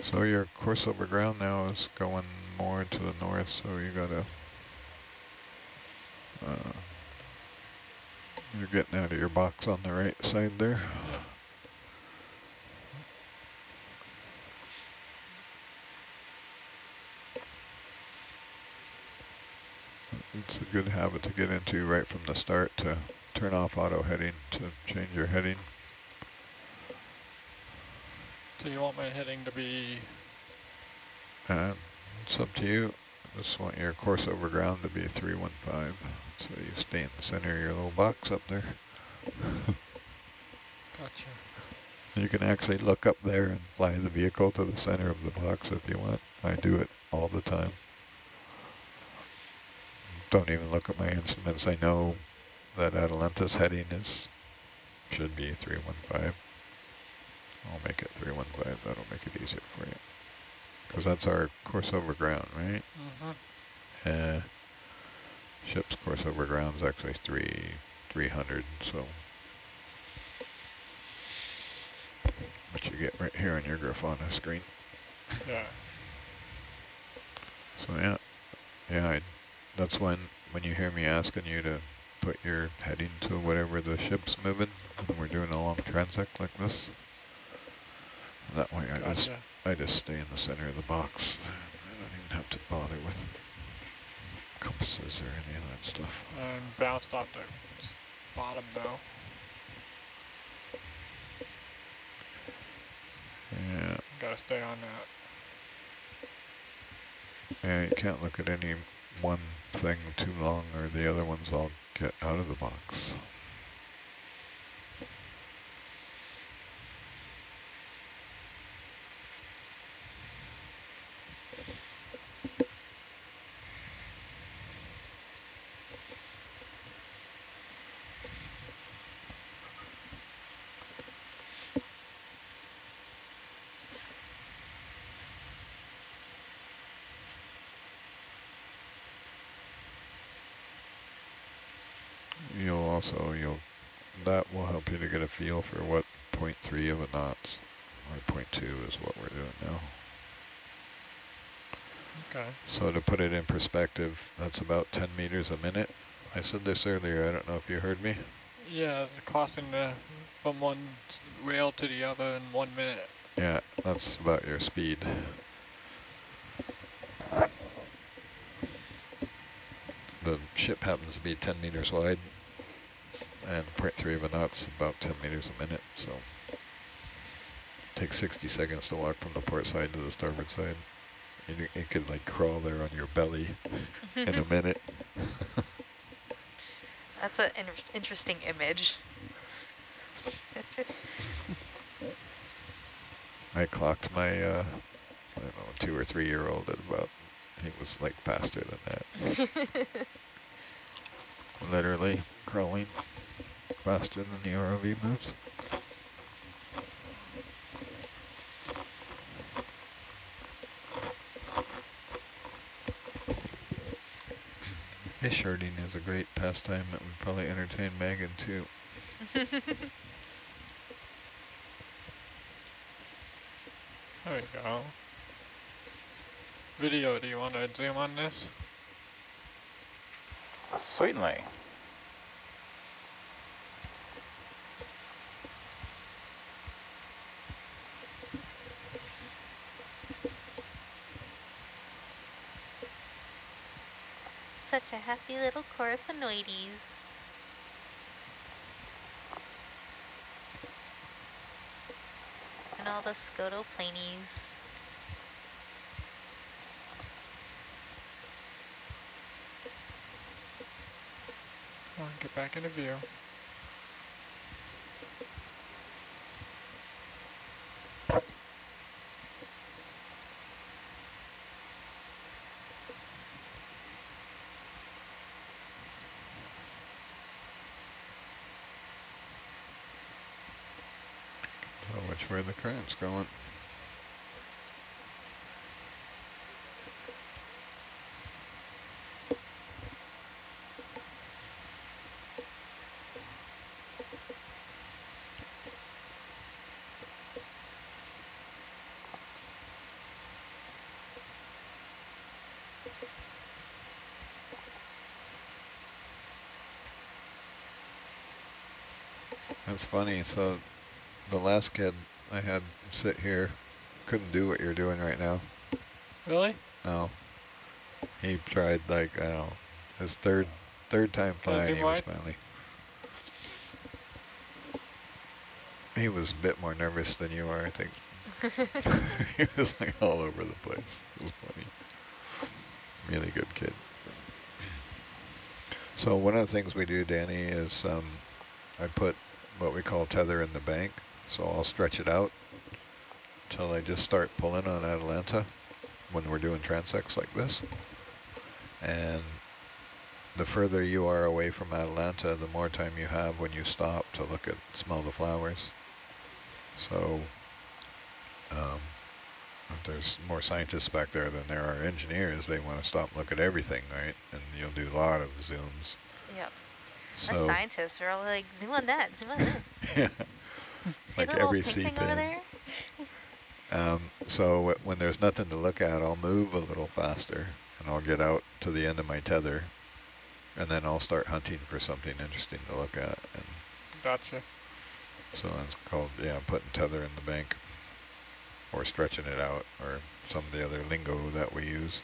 So your course over ground now is going more to the north, so you gotta, you're getting out of your box on the right side there. Yep. It's a good habit to get into right from the start, to turn off auto heading to change your heading. So you want my heading to be... And it's up to you. I just want your course over ground to be 315. So you stay in the center of your little box up there. Gotcha. You can actually look up there and fly the vehicle to the center of the box if you want. I do it all the time. Don't even look at my instruments. I know that Atalanta's heading should be 315. I'll make it 315. That'll make it easier for you. Because that's our course over ground, right? Mm-hmm. Ship's course over ground is actually 300, so what you get right here on your Grafana screen. Yeah. So that's when you hear me asking you to put your heading to whatever the ship's moving, and we're doing a long transect like this. And that way I just stay in the center of the box. I don't even have to bother with compasses or any of that stuff. And bounced off the bottom now. Yeah. Gotta stay on that. Yeah, you can't look at any one thing too long or the other ones all get out of the box. That will help you to get a feel for what 0.3 of a knots, or 0.2 is what we're doing now. Okay. So to put it in perspective, that's about 10 meters a minute. I said this earlier, I don't know if you heard me. Yeah, crossing from one rail to the other in 1 minute. Yeah, that's about your speed. The ship happens to be 10 meters wide, and 0.3 of a knot's about 10 meters a minute, so it takes 60 seconds to walk from the port side to the starboard side. You could like crawl there on your belly in a minute. That's an interesting image. I clocked my, I don't know, 2 or 3 year old at about, he was like faster than that. Literally crawling faster than the ROV moves. Fish herding is a great pastime that would probably entertain Megan too. There we go. Video, do you want to zoom on this? Certainly. Such a happy little corphenoites. And all the scotoplanies. Come on, get back into view. Which way the current's going. That's funny. So the last kid I had sit here couldn't do what you're doing right now. Really? No. He tried, like, I don't know, his third time flying, he was finally. He was a bit more nervous than you are, I think. He was like all over the place. It was funny. Really good kid. So one of the things we do, Danny, is I put what we call tether in the bank. So I'll stretch it out until I just start pulling on Atalanta when we're doing transects like this. And the further you are away from Atalanta, the more time you have when you stop to look at, smell the flowers. So if there's more scientists back there than there are engineers, they want to stop and look at everything, right? And you'll do a lot of zooms. Yep. So, Us scientists, we're all like, zoom on that, zoom on this. yeah. See Like the little every pink thing over there? So when there's nothing to look at, I'll move a little faster and I'll get out to the end of my tether and then I'll start hunting for something interesting to look at. And gotcha. so that's called, yeah, putting tether in the bank or stretching it out or some of the other lingo that we use.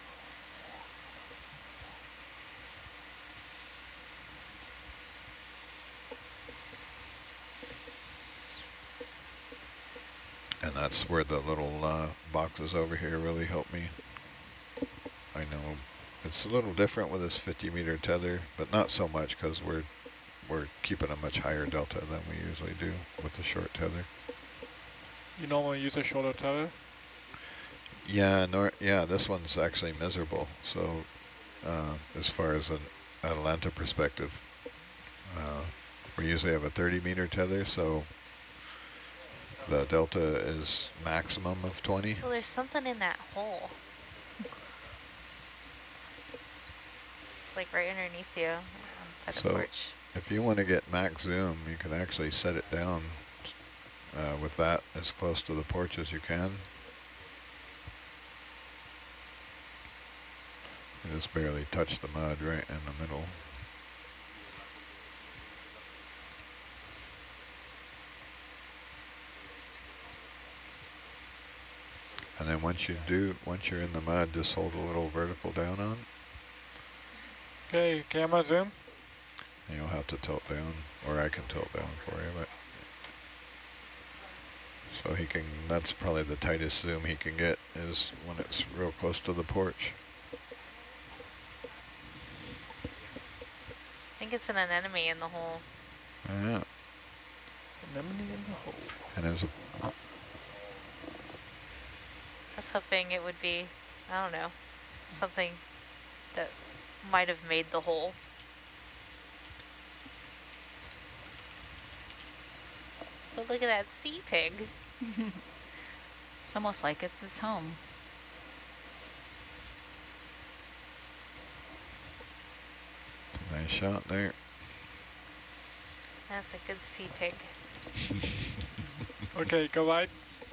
And that's where the little boxes over here really help me. I know it's a little different with this 50-meter tether, but not so much because we're keeping a much higher delta than we usually do with the short tether. You normally use a shorter tether? Yeah, yeah, this one's actually miserable. So as far as an Atalanta perspective, we usually have a 30-meter tether, so the delta is maximum of 20. Well, there's something in that hole. It's like right underneath you by the porch. If you want to get max zoom, you can actually set it down with that as close to the porch as you can. You just barely touch the mud right in the middle. And then once you're in the mud, just hold a little vertical down on. Okay, camera zoom. And you'll have to tilt down, or I can tilt down for you, but. So he can, that's probably the tightest zoom he can get is when it's real close to the porch. I think it's an anemone in the hole. Yeah. Anemone in the hole. And as a I was hoping it would be, I don't know, something that might have made the hole. But look at that sea pig. It's almost like it's its home. nice shot there. That's a good sea pig. Okay, go right.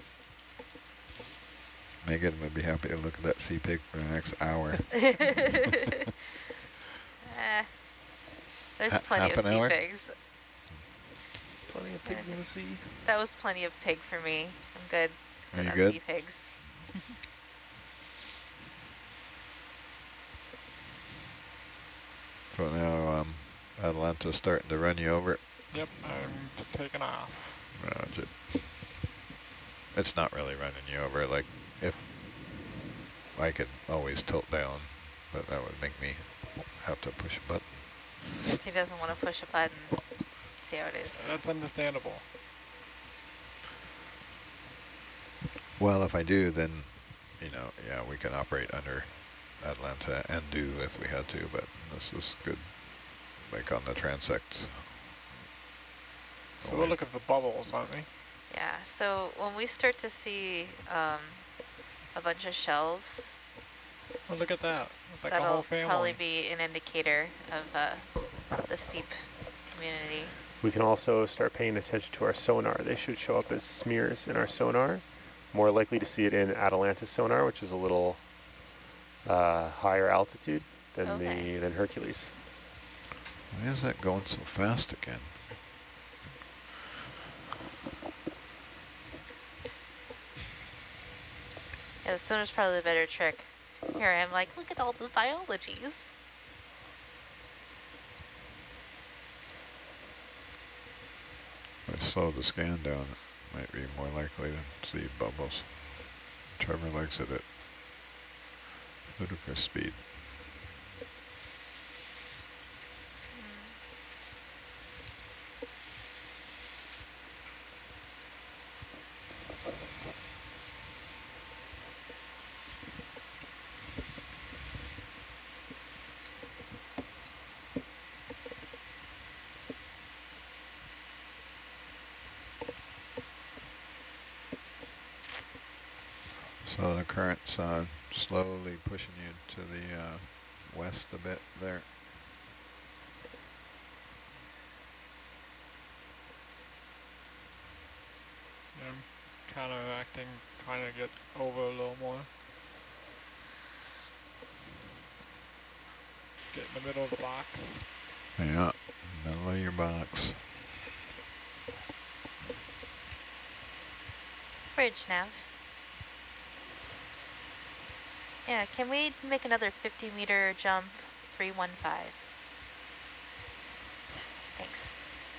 Megan would be happy to look at that sea pig for the next hour. There's plenty of sea pigs. Plenty of pigs in the sea. That was plenty of pig for me. I'm good. Are you on good? Sea pigs. So now Atalanta's starting to run you over. Yep, I'm taking off. Roger. It's not really running you over. Like, if I could always tilt down, but that would make me have to push a button. He doesn't want to push a button. See how it is. That's understandable. Well, if I do, then, you know, yeah, we can operate under Atalanta and do if we had to, but this is good, like on the transect. So we're looking for bubbles, aren't we? Yeah, so when we start to see a bunch of shells, Oh, look at that. It's like a that'll whole family. probably be an indicator of the seep community. We can also start paying attention to our sonar. They should show up as smears in our sonar. More likely to see it in Atalanta's sonar, which is a little higher altitude than Okay. than Hercules. Why is that going so fast again? Yeah, the sonar's probably the better trick. Here I am like, look at all the biologies. If I slow the scan down, it might be more likely to see bubbles. Trevor likes it at ludicrous speed. So the current's slowly pushing you to the west a bit there. I'm counteracting, trying to get over a little more. Get in the middle of the box. Yeah, middle of your box. Bridge nav. Yeah, can we make another 50-meter jump? 315. Thanks.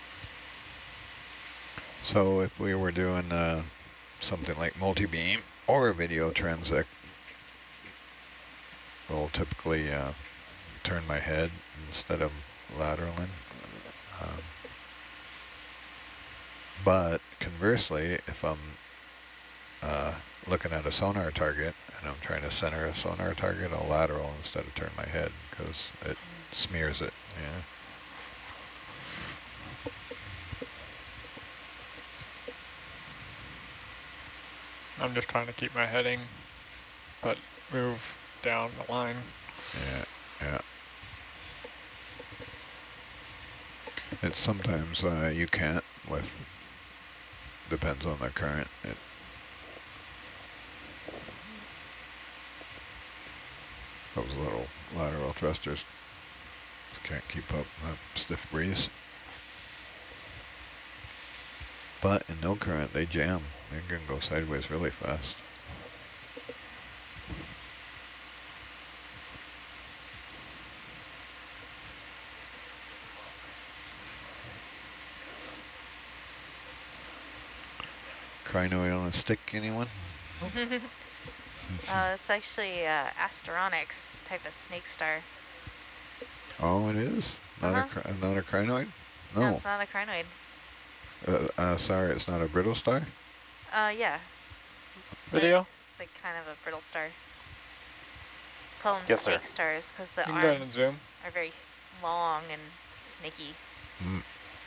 So if we were doing something like multi-beam or a video transect, we'll typically turn my head instead of lateraling. But conversely, if I'm looking at a sonar target and I'm trying to center a sonar target, I'll lateral instead of turn my head because it smears it. Yeah. I'm just trying to keep my heading, but move down the line. Yeah, yeah. It's sometimes you can't with, depends on the current. Those little lateral thrusters can't keep up a stiff breeze. But in no current, they jam. They can go sideways really fast. Crinoid on a stick, anyone? It's actually Asteronix type of snake star. Oh, it is? Not a crinoid? No, No. it's not a crinoid. Sorry, it's not a brittle star? Yeah. Video? It's like kind of a brittle star. Call them Yes, snake sir. stars because the You can go ahead and arms zoom. are very long and snaky. Mm.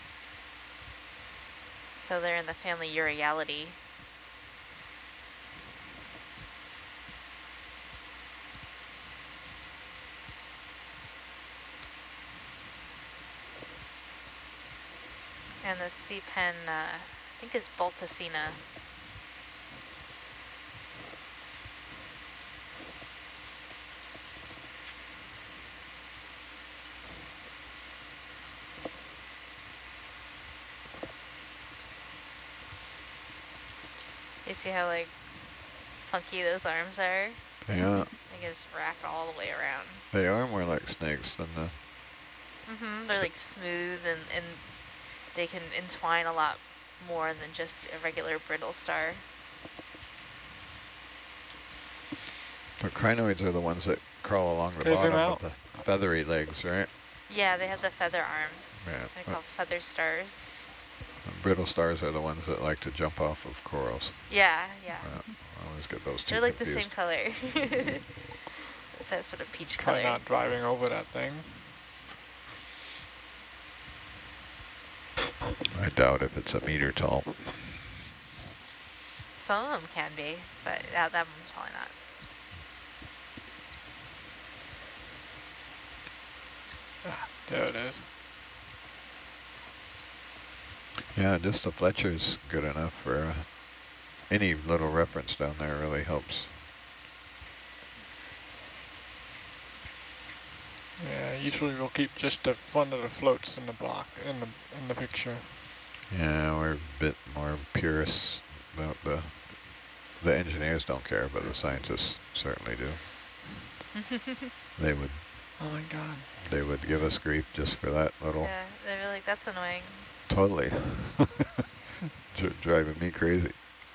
So they're in the family Euryalidae. And the sea pen, I think, is Balticina. You see how, like, funky those arms are? Yeah, They just wrap all the way around. they are more like snakes than the... They're, like, smooth and they can entwine a lot more than just a regular brittle star. The crinoids are the ones that crawl along the Can you zoom bottom out? with the feathery legs, right? Yeah, they have the feather arms. Yeah. They're called feather stars. Brittle stars are the ones that like to jump off of corals. Yeah, yeah. I always get those two They're like confused. the same color. That sort of peach Try color. not driving over that thing. I doubt if it's a meter tall. Some of them can be, but that one's probably not. There it is. Yeah, just the Fletcher's good enough for any little reference down there really helps. usually we'll keep just the front of the floats in the block, in the picture. Yeah, we're a bit more purists about the engineers don't care, but the scientists certainly do. They would. Oh my god. They would give us grief just for that little. Yeah, they're like, that's annoying. Totally. Driving me crazy.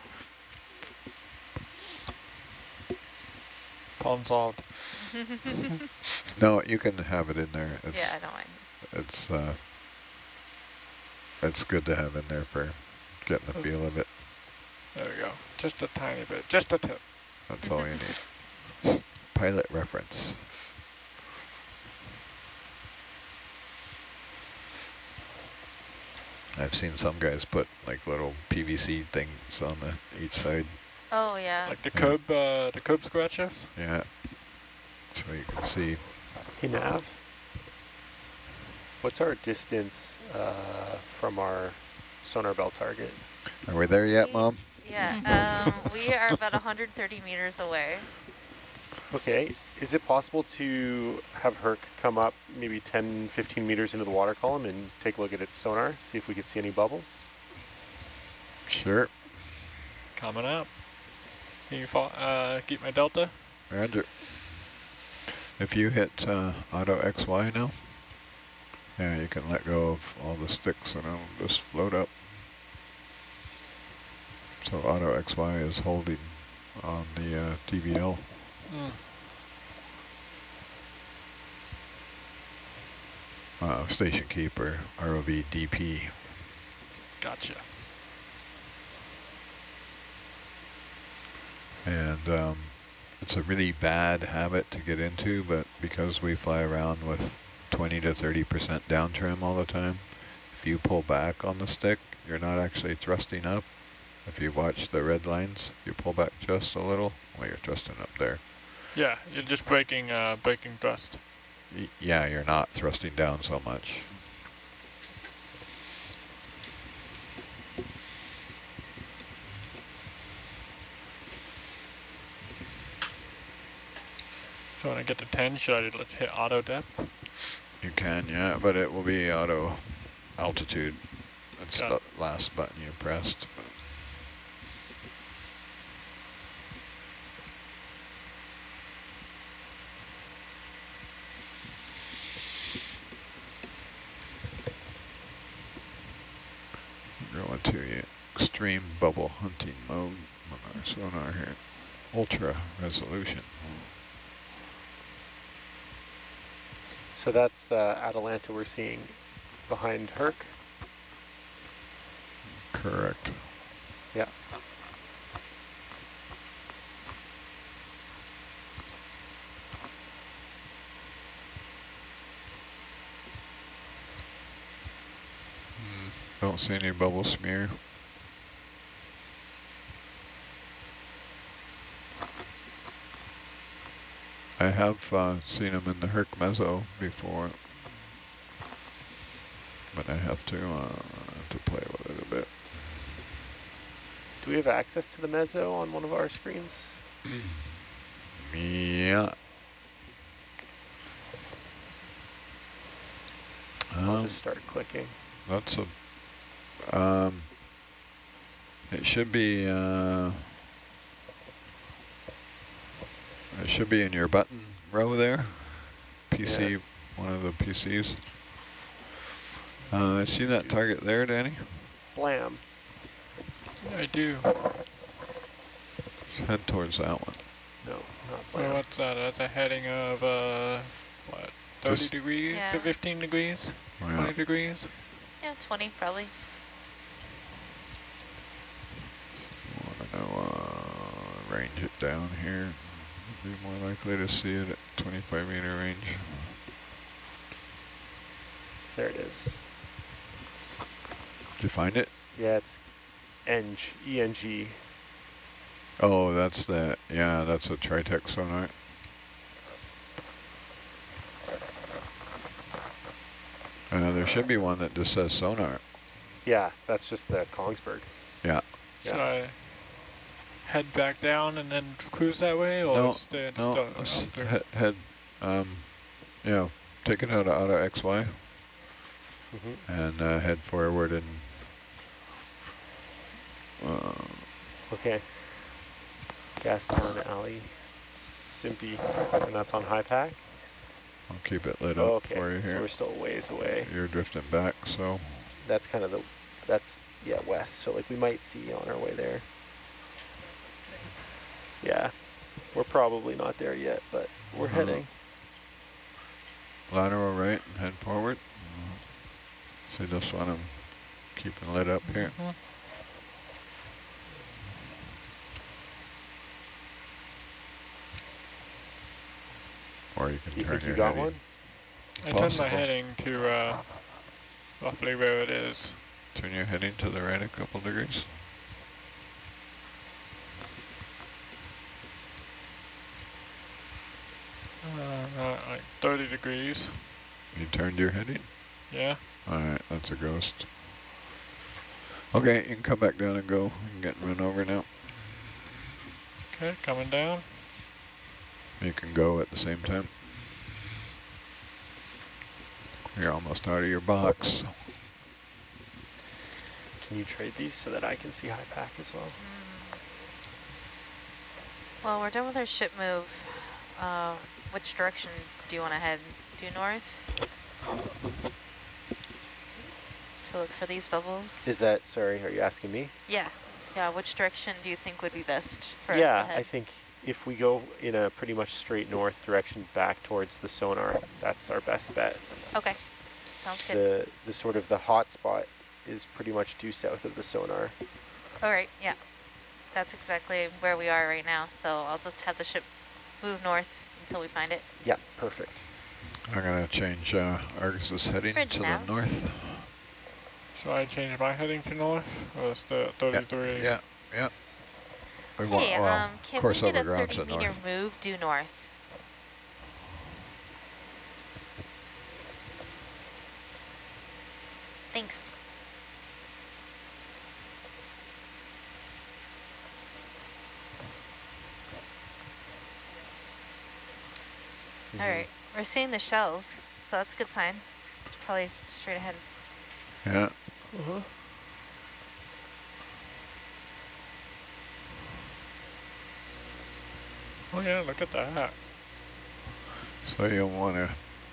Problem solved. No, you can have it in there. Yeah, I don't mind. It's good to have in there for getting the feel of it. There we go. Just a tiny bit. Just a tip. That's all you need. Pilot reference. I've seen some guys put like little PVC things on each side. Oh, yeah. Like the curb scratchers? Yeah. So you can see. Hey, Nav, what's our distance from our sonar bell target? Are we there yet, Mom? Yeah, we are about 130 meters away. Okay, is it possible to have Herc come up maybe 10, 15 meters into the water column and take a look at its sonar, see if we could see any bubbles? Sure. Coming up. Can you keep my delta? Roger. If you hit auto XY now, yeah, you can let go of all the sticks and it'll just float up. So auto XY is holding on the TVL. Station keeper, ROV DP. Gotcha. And it's a really bad habit to get into, but because we fly around with 20 to 30% down trim all the time, if you pull back on the stick, you're not actually thrusting up. If you watch the red lines, you pull back just a little, well, you're thrusting up there. Yeah, you're just braking thrust. Yeah, you're not thrusting down so much. So when I get to 10, should I let's hit auto depth? You can, yeah, but it will be auto altitude. That's the last button you pressed. Going to extreme bubble hunting mode on our sonar here. Ultra resolution. So that's Atalanta we're seeing behind Herc? Correct. Yeah. Don't see any bubble smear. I have seen them in the Herc Mezzo before, but I have to play with it a bit. Do we have access to the Mezzo on one of our screens? Yeah. I'll just start clicking. That's a. It should be. It should be in your button row there. PC, yeah. One of the PCs. See that target there, Danny? Blam. I do. Let's head towards that one. No, not blam. Well, what's that? That's a heading of what? 30 degrees to 15 degrees? Oh, yeah. 20 degrees? Yeah, 20 probably. Want to know, range it down here. Be more likely to see it at 25 meter range. There it is. Did you find it? Yeah, it's ENG. Oh, that's the, yeah, that's a Tritech sonar. There should be one that just says sonar. Yeah, that's just the Kongsberg. Yeah. Should I head back down and then cruise that way, or No, stay no, head, yeah, take it out of auto XY and head forward and okay. Gastown Alley, Simpy, and that's on high pack. I'll keep it lit up Okay, for you so here. we're still ways away. You're drifting back, so That's kind of that's west. So like we might see on our way there. Yeah, we're probably not there yet, but we're heading. lateral right and head forward. See this one I'm keeping lit up here. Or you can Do you turn think your you got heading. one? I turned Possible. my heading to roughly where it is. Turn your heading to the right a couple degrees. Like 30 degrees. You turned your heading? Yeah. Alright, that's a ghost. Okay, you can come back down and go. You can get run over now. Okay, coming down. You can go at the same time. You're almost out of your box. Can you trade these so that I can see high pack as well? Well, we're done with our ship move. Which direction do you want to head? Due north? To look for these bubbles? Is that, sorry, are you asking me? Yeah. Yeah, which direction do you think would be best for us to Yeah, head? I think if we go in a pretty much straight north direction back towards the sonar, that's our best bet. Okay. Sounds good. The sort of the hot spot is pretty much due south of the sonar. All right, yeah. That's exactly where we are right now, so I'll just have the ship move north until we find it. Yeah, perfect. I'm going to change Argus's heading Bridge to now. the north. Should I change my heading to north? Or is the 30 degrees? Yeah. We want, Hey, well, can course we get over a ground to 30-meter north. move due north? Thanks. All right, we're seeing the shells, so that's a good sign. It's probably straight ahead. Yeah. Oh yeah, look at that. So you'll want to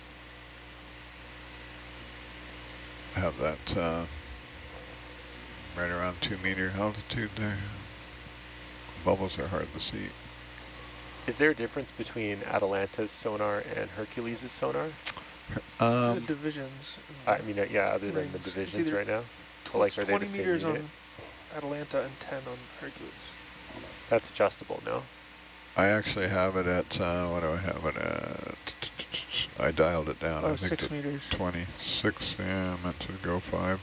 have that right around 2-meter altitude there. Bubbles are hard to see. Is there a difference between Atalanta's sonar and Hercules' sonar? The divisions. I mean, yeah, other than the Rings. It's divisions either right now? It's Are they 20 the same meters unit? on Atalanta and 10 on Hercules. That's adjustable, no? I actually have it at, what do I have it at? I dialed it down. I Oh, think 6 to meters. 26, yeah, I meant to go 5.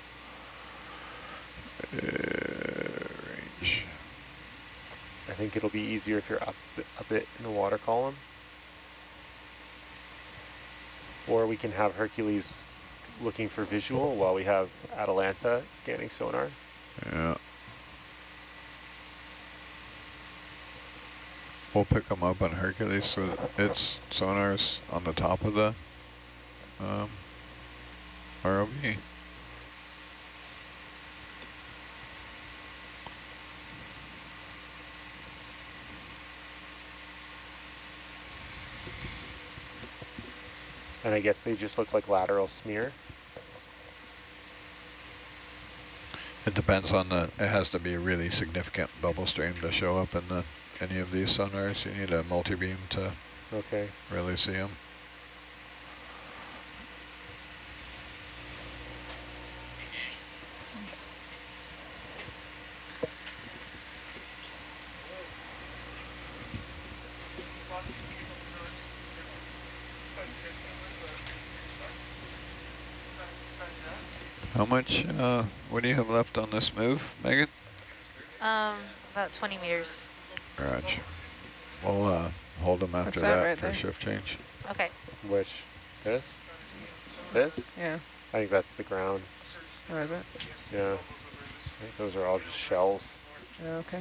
Range. I think it'll be easier if you're up a bit in the water column. Or we can have Hercules looking for visual while we have Atalanta scanning sonar. Yeah. We'll pick them up on Hercules, so its sonar's on the top of the ROV. And I guess they just look like lateral smear. It depends on it has to be a really significant bubble stream to show up in any of these sonars. You need a multi-beam to Okay. really see them. How much, what do you have left on this move, Megan? About 20 meters. Garage. We'll hold them after What's that that right for there? shift change. Okay. Which? This? This? Yeah. I think that's the ground. Oh, is it? Yeah. I think those are all just shells. Yeah, okay.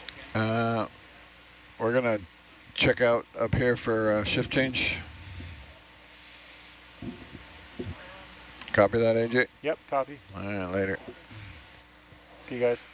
We're gonna check out up here for shift change. Copy that, AJ? Yep, copy. All right, later. See you guys.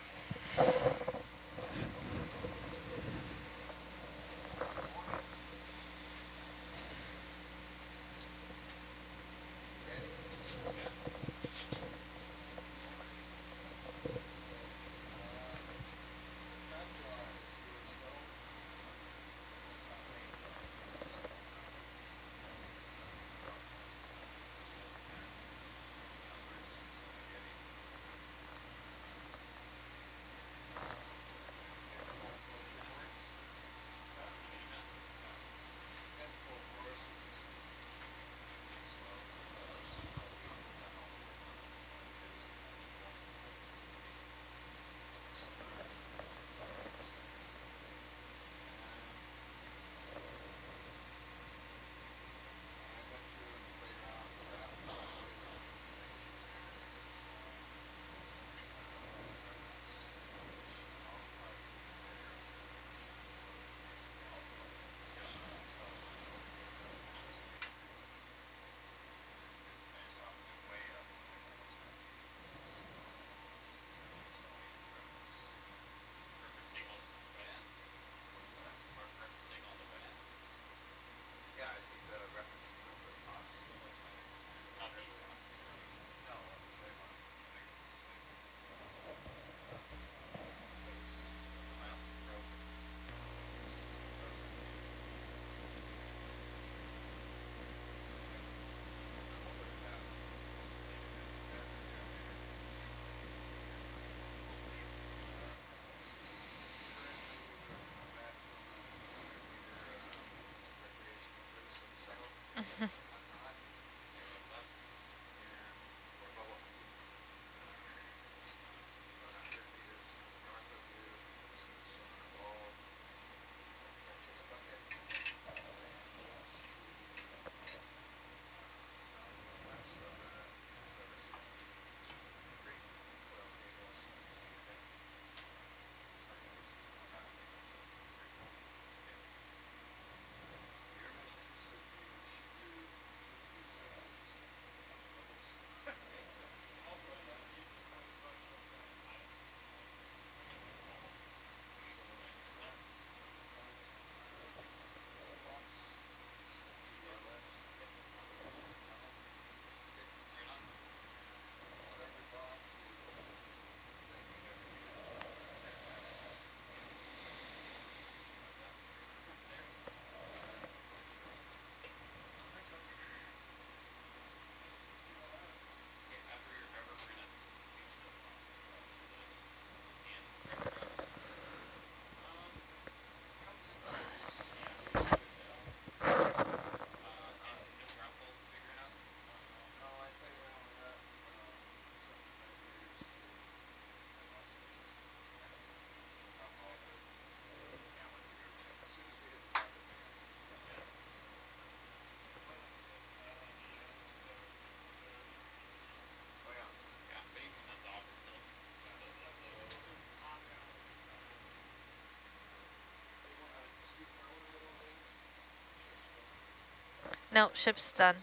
No, ship's done.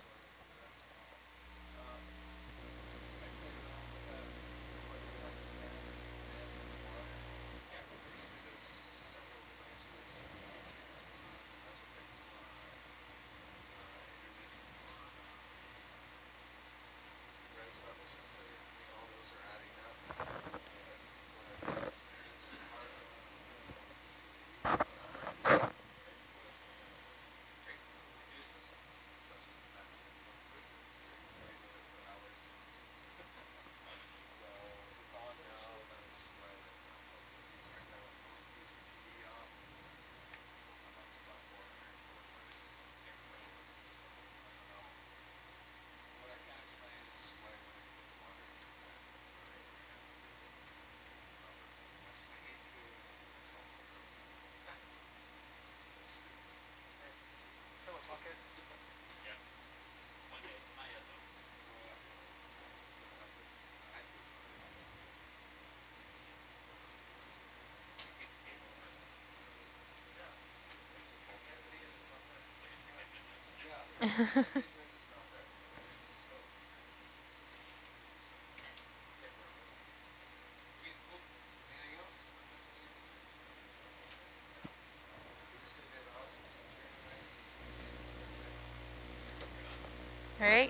right?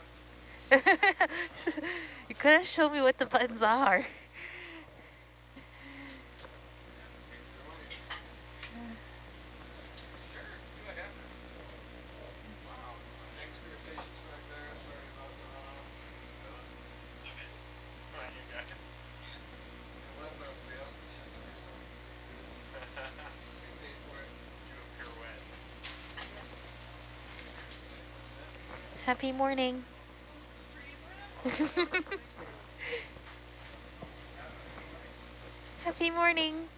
You couldn't show me what the buttons are. Happy morning. Happy morning.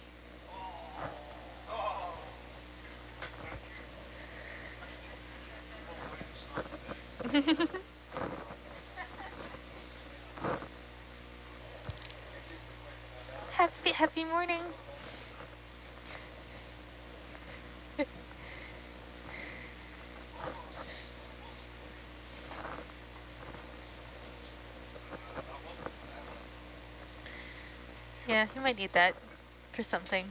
Happy morning. Yeah, you might need that for something.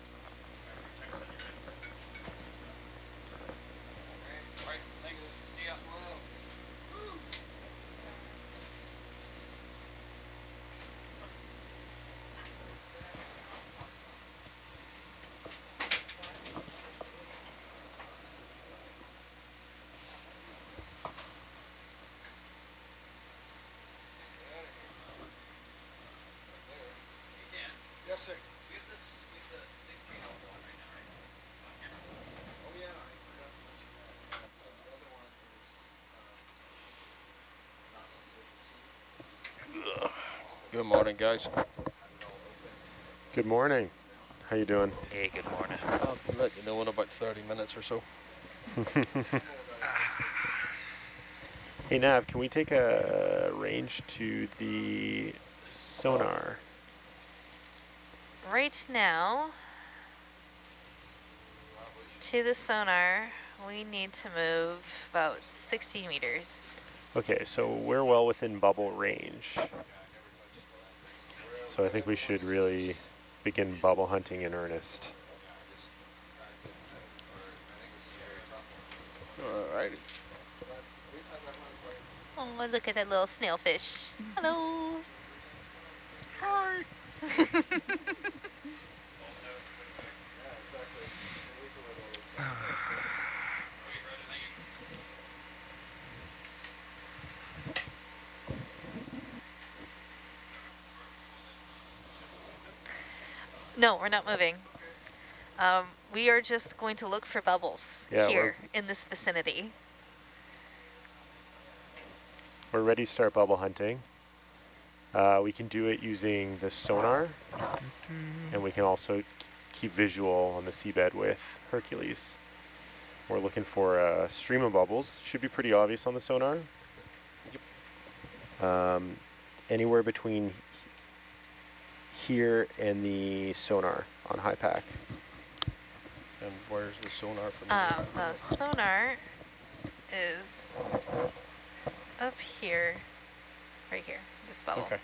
Yes, sir. We have the 16 on one right now, right? Oh, yeah, I forgot to mention that. So the other one is not so Good morning, guys. Good morning. How you doing? Hey, good morning. I'll let you know in about 30 minutes or so. Hey Nav, can we take a range to the sonar? Right now, to the sonar, we need to move about 60 meters. Okay, so we're well within bubble range. So I think we should really begin bubble hunting in earnest. Alrighty. Oh, look at that little snailfish. Hello. Hi. No, we're not moving. We are just going to look for bubbles here in this vicinity. We're ready to start bubble hunting. We can do it using the sonar, and we can also keep visual on the seabed with Hercules. We're looking for a stream of bubbles. Should be pretty obvious on the sonar. Yep. Anywhere between here and the sonar on high pack. And where's the sonar from? The sonar is up here, right here, this bubble. Okay.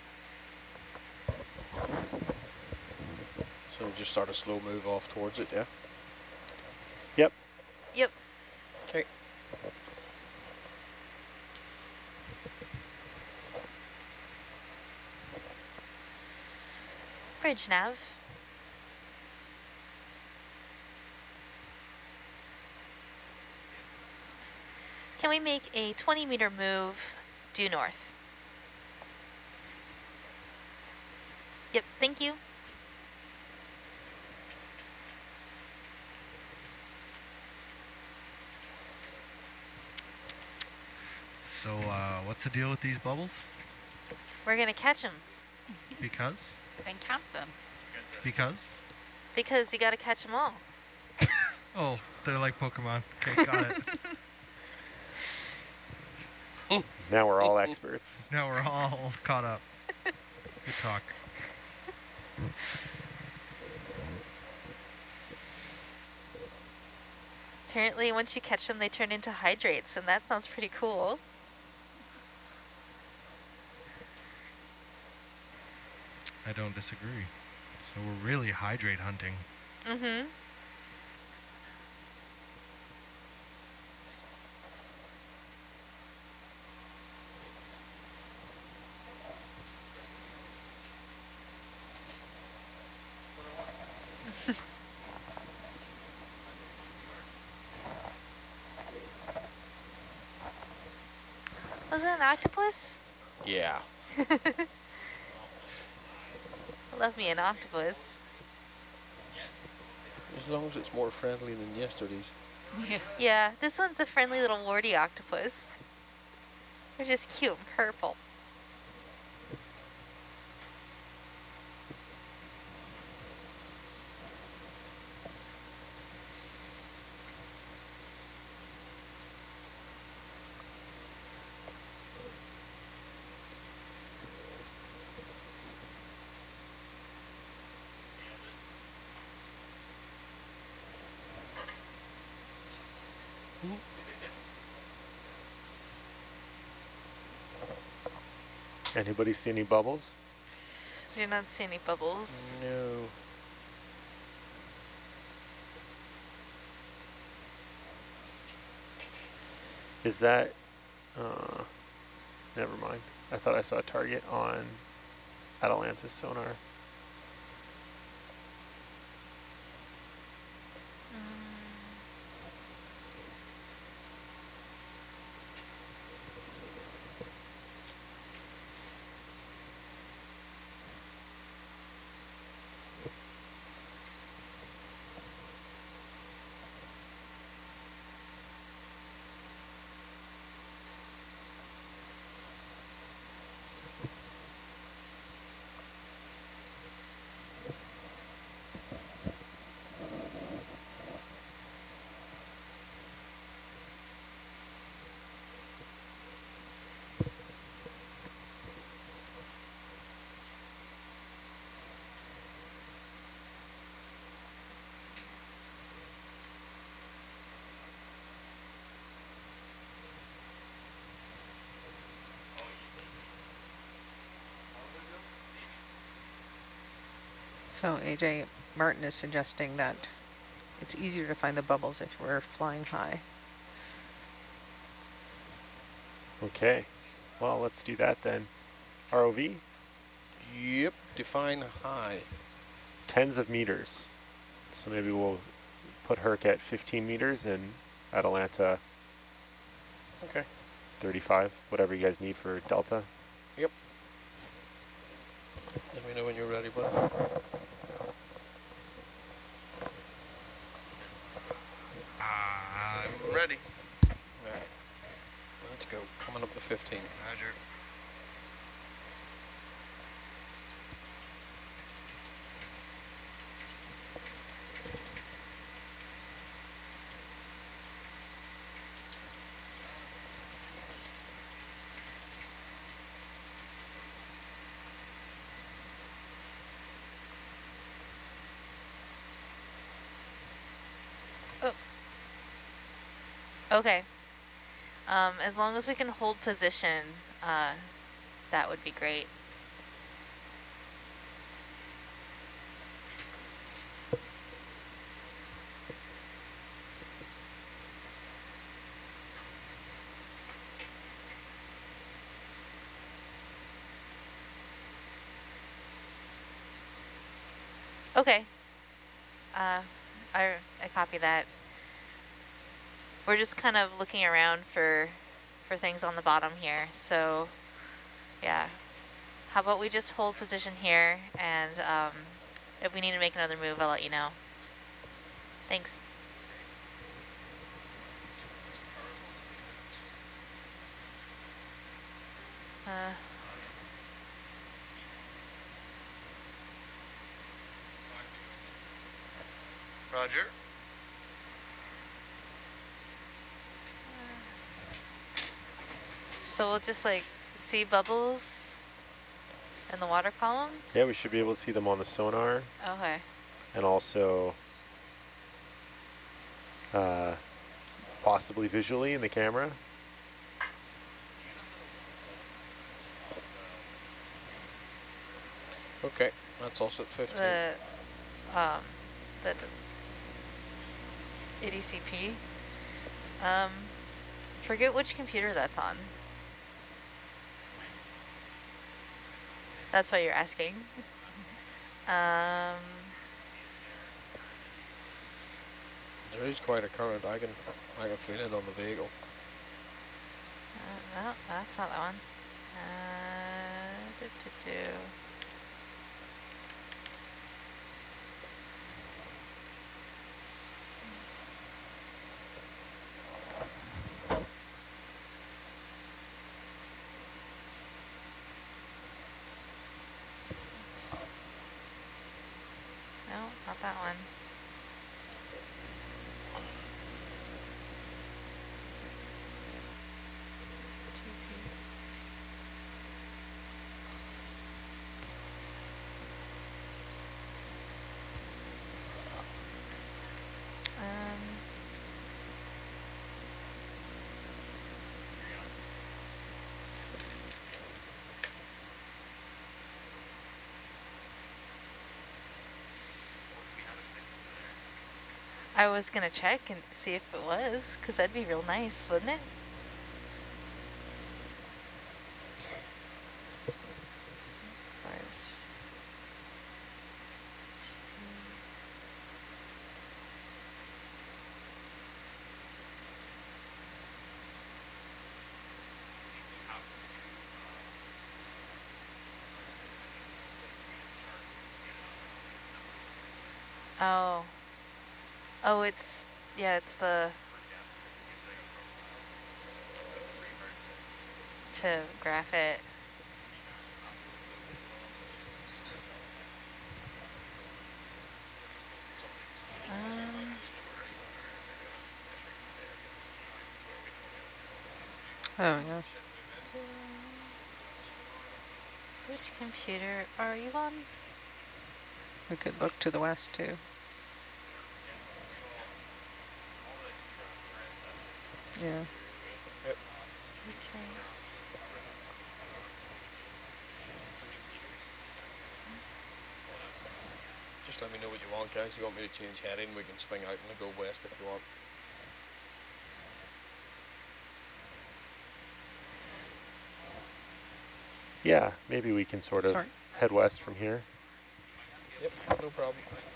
So just start a slow move off towards it, yeah? Yep. Yep. Okay. Bridge nav. Can we make a 20-meter move due north? Yep, thank you. So, what's the deal with these bubbles? We're gonna catch them. Because? And count them. Because? Because you gotta catch them all. Oh, they're like Pokemon. Okay, got it. Now we're all experts. Now we're all caught up. Good talk. Apparently, once you catch them, they turn into hydrates, and that sounds pretty cool. I don't disagree. So we're really hydrate hunting. Mm-hmm. Was it an octopus? Yeah. Love me an octopus. As long as it's more friendly than yesterday's. Yeah. Yeah, this one's a friendly little warty octopus. They're just cute and purple. Anybody see any bubbles? Do not see any bubbles. No. Is that, never mind. I thought I saw a target on Atalanta's sonar. So AJ Martin is suggesting that it's easier to find the bubbles if we're flying high. Okay, well, let's do that then. ROV, Yep. Define high. tens of meters. So maybe we'll put Herc at 15 meters and Atalanta Okay. 35, whatever you guys need for delta. Yep. Let me know when you're ready, bud. I'm ready. Alright. Let's go. Coming up to 15. Roger. Okay. As long as we can hold position, that would be great. Okay. I copy that. We're just kind of looking around for things on the bottom here. So, yeah. How about we just hold position here, and if we need to make another move, I'll let you know. Thanks. Roger. So we'll just like see bubbles in the water column? Yeah, we should be able to see them on the sonar Okay. and also possibly visually in the camera. Okay. That's also at 15. The ADCP. Forget which computer that's on. That's why you're asking. is quite a current. I can feel it on the vehicle. No, that's not that one. Do, do, do. No, not that one. I was gonna check and see if it was, because that'd be real nice, wouldn't it? Oh. Oh, it's, yeah, it's the, to graph it. Oh, yeah. Which computer are you on? We could look to the west, too. Yeah. Yep. Okay. Just let me know what you want, guys. You want me to change heading? We can swing out and go west if you want. Yeah, maybe we can sort of head west from here. Yep, no problem.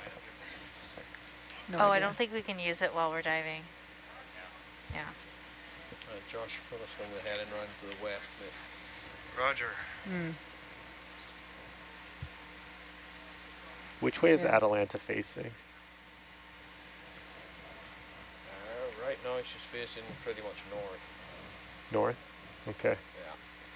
No I idea. don't think we can use it while we're diving. Yeah. Josh, put us swing the heading round to the west, mate. Roger. Which way is Atalanta facing? Right now she's facing pretty much north. North? Okay. Yeah.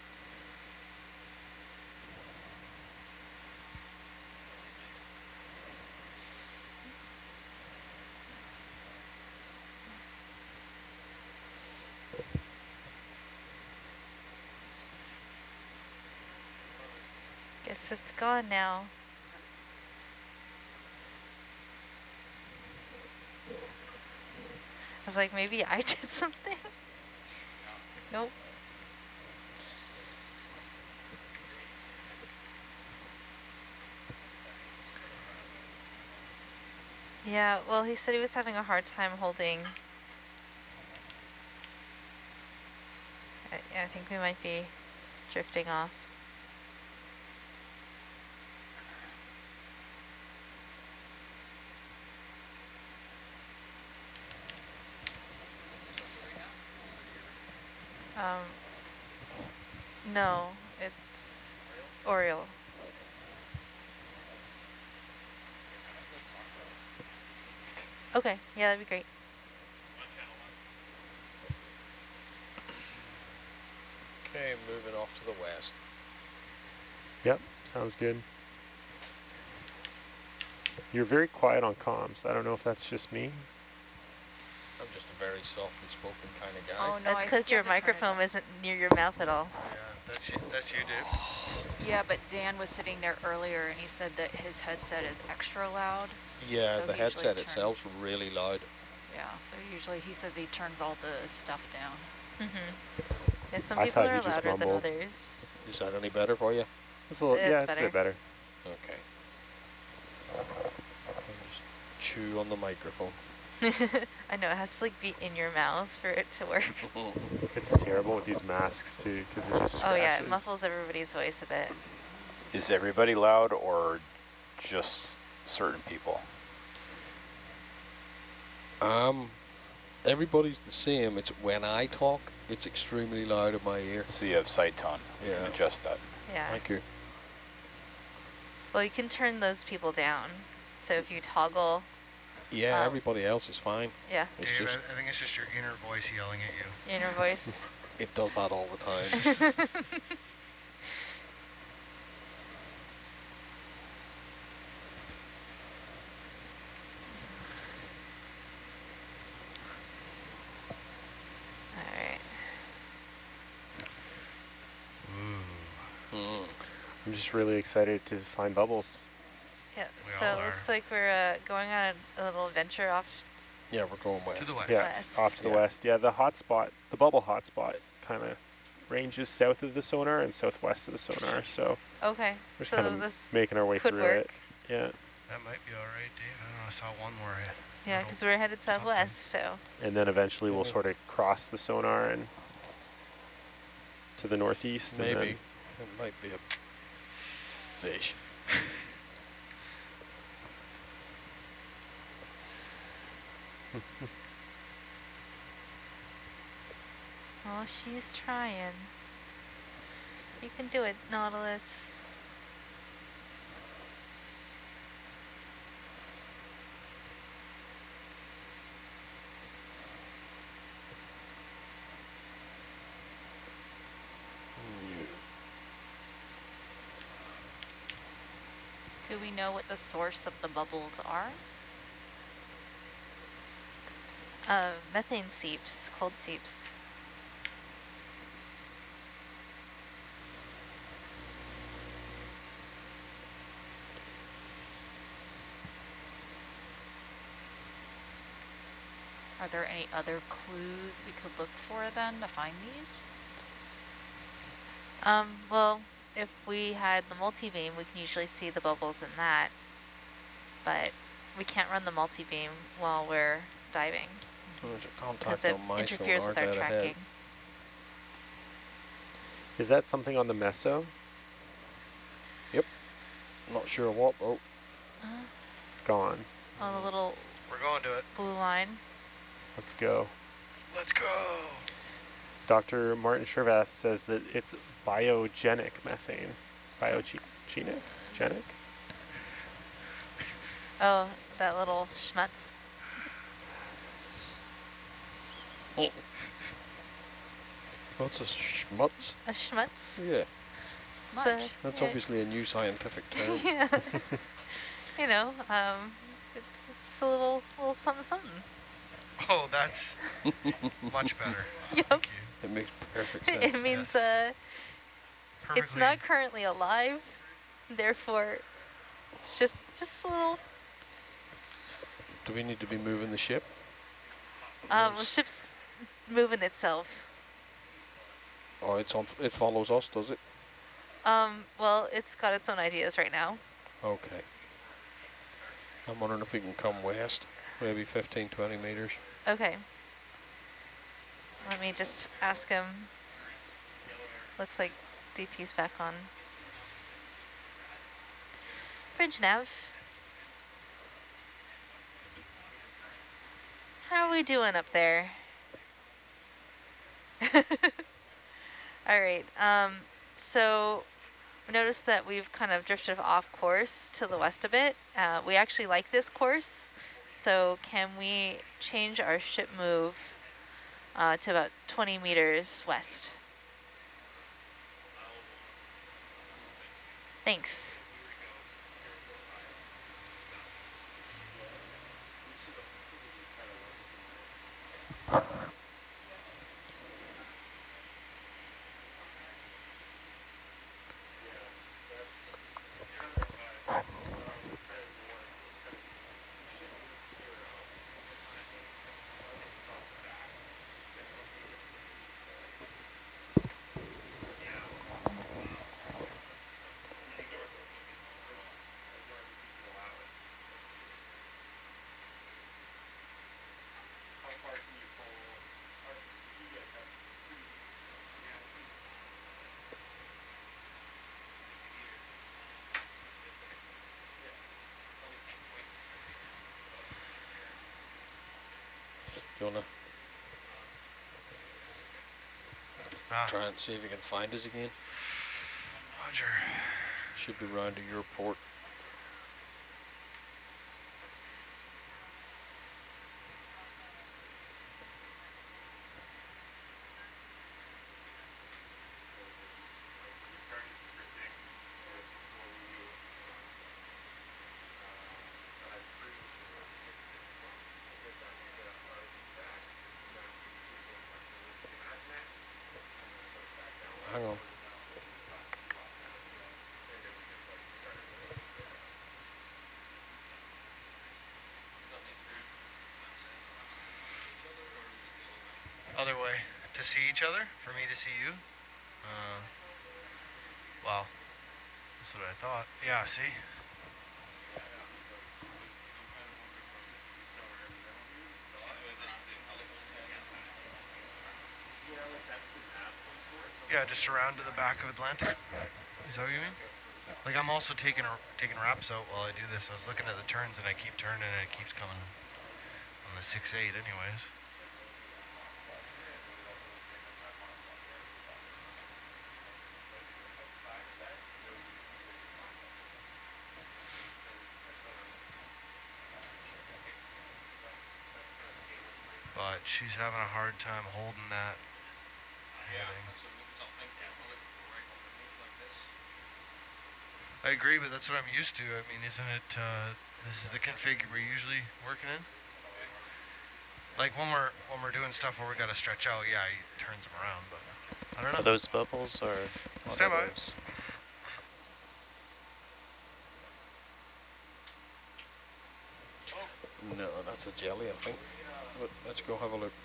Guess it's gone now. I was like, maybe I did something. Nope. Yeah, well, he said he was having a hard time holding. I think we might be drifting off. No, it's Oriole. Okay, yeah, that'd be great. Okay, moving off to the west. Yep, sounds good. You're very quiet on comms. I don't know if that's just me. I'm just a very softly spoken kind of guy. Oh, no, That's because your microphone isn't near your mouth at all. Yeah, that's you, dude. Yeah, but Dan was sitting there earlier and he said that his headset is extra loud. Yeah, So the he usually headset itself's turns- really loud. Yeah, so usually he says he turns all the stuff down. Yeah, some I people thought are you just louder than mumbled. others. Is that any better for you? It's a little, It's yeah, it's better. a bit better. Okay. I'll just chew on the microphone. I know, it has to like be in your mouth for it to work. It's terrible with these masks too, because it just Oh yeah, it scratches. muffles everybody's voice a bit. Is everybody loud or just certain people? Everybody's the same. It's when I talk, it's extremely loud in my ear. So you have sight on. You Yeah. can adjust that. Yeah. Thank you. Well, you can turn those people down. So if you toggle. Yeah, everybody else is fine. Yeah. It's Dave, just I think it's just your inner voice yelling at you. Inner voice. it does that all the time. I'm just really excited to find bubbles. Yeah, We so all it looks like we're going on a little adventure off. Yeah, we're going west. To the west. Yeah, West. off to the west. Yeah, the hotspot, the bubble hotspot, kind of ranges south of the sonar and southwest of the sonar. So Okay, we're just so kind of this making our way could through work. it. Yeah. That might be all right, Dave. I don't know. I saw one more. Yeah, because we're headed southwest, so. And then eventually we'll sort of cross the sonar and to the northeast. Maybe. And then It might be a fish. Oh, she's trying. You can do it, Nautilus. Do we know what the source of the bubbles are? Methane seeps, cold seeps. Are there any other clues we could look for then to find these? Well, if we had the multi-beam, we can usually see the bubbles in that, but we can't run the multi-beam while we're diving There's a because contact it on my interferes sonar with our dead ahead. tracking. is that something on the meso? Not sure what though. Gone. Oh, the little We're going to it. blue line. Let's go. Let's go. Dr. Martin Shervath says that it's biogenic methane. Biogenic? Genic? Oh, that little schmutz. What's a schmutz? A schmutz? Yeah, Smudge. that's yeah. obviously a new scientific term. Yeah. You know, it's a little something something. Oh, that's much better. Yep. Thank you. It makes perfect sense. It means Yes. it's Perfectly. not currently alive, therefore it's just a little. Do we need to be moving the ship? The ship's moving itself. Oh, it's on. It follows us, does it? Well, it's got its own ideas right now. Okay. I'm wondering if we can come west, maybe 15, 20 meters. Okay. Let me just ask him. Looks like DP's back on. Bridge nav. How are we doing up there? All right. So we noticed that we've kind of drifted off course to the west a bit. We actually like this course. So can we change our ship move to about 20 meters west? Thanks. Do you want to try and see if you can find us again? Roger. Should be round to your port. Hang on. Other way. To see each other? For me to see you? Wow. That's what I thought. Yeah, see? Yeah, just around to the back of Atlantic. Is that what you mean? Like, I'm also taking wraps out while I do this. I was looking at the turns and I keep turning and it keeps coming on the 6-8 anyways. But she's having a hard time holding that heading. I agree, but that's what I'm used to. I mean, isn't it, this is the config we're usually working in? Like when we're doing stuff where we gotta stretch out, yeah, he turns them around, but I don't know. Are those bubbles or what Stand are by. those? No, that's a jelly, I think. But let's go have a look.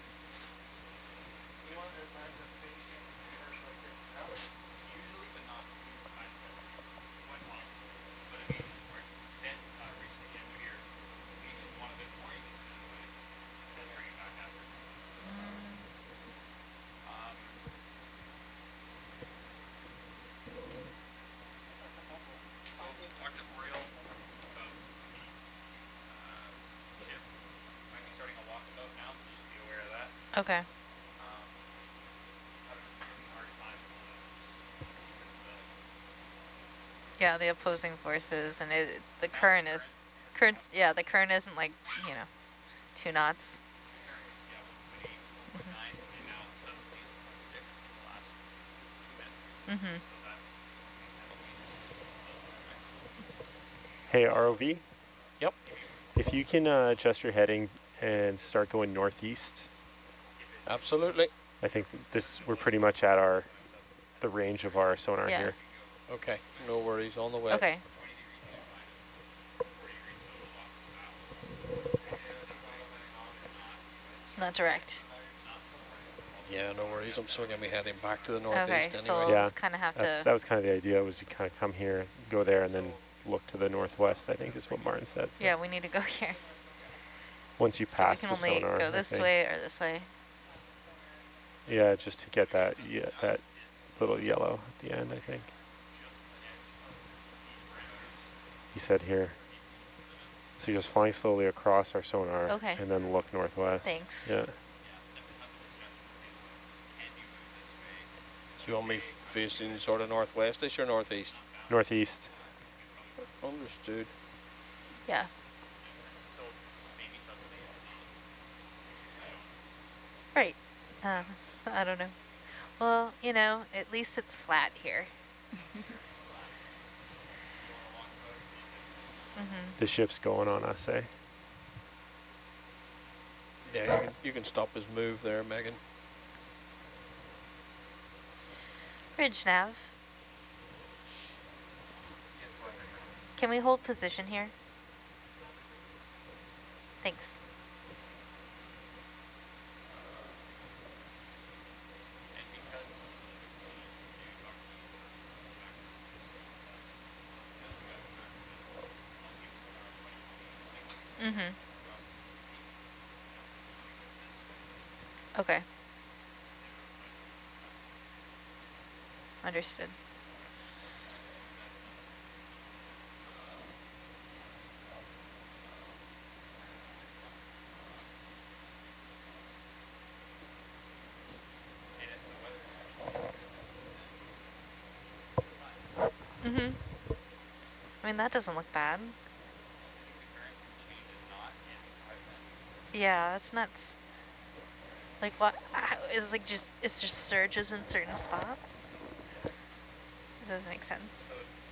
Okay. Yeah, the opposing forces, and the current isn't like, 2 knots. Mm-hmm. Hey, ROV? Yep. If you can adjust your heading and start going northeast. Absolutely. I think we're pretty much at the range of our sonar here. Okay, no worries, on the way. Okay. Not direct. Yeah, no worries. I'm still going to be heading back to the northeast Okay, anyway. so we'll just kind of have to... That was kind of the idea, was you kind of come here, go there, and then look to the northwest, I think is what Martin said. So Yeah, we need to go here. once you pass the sonar, so we can only go this way or this way. Yeah, just to get that little yellow at the end, I think. He said here. So you're just flying slowly across our sonar, Okay. and then look northwest. Thanks. Yeah. Do you want me facing sort of northwestish or northeast? Northeast. Understood. Yeah. Right. I don't know. Well, at least it's flat here. The ship's going on us, eh? Yeah, you can stop his move there, Megan. Bridge nav. Can we hold position here? Thanks. Mm-hmm. Okay. Understood. Mm-hmm. I mean, that doesn't look bad. Yeah, that's nuts. Like what? Is like it's just surges in certain spots? It doesn't make sense.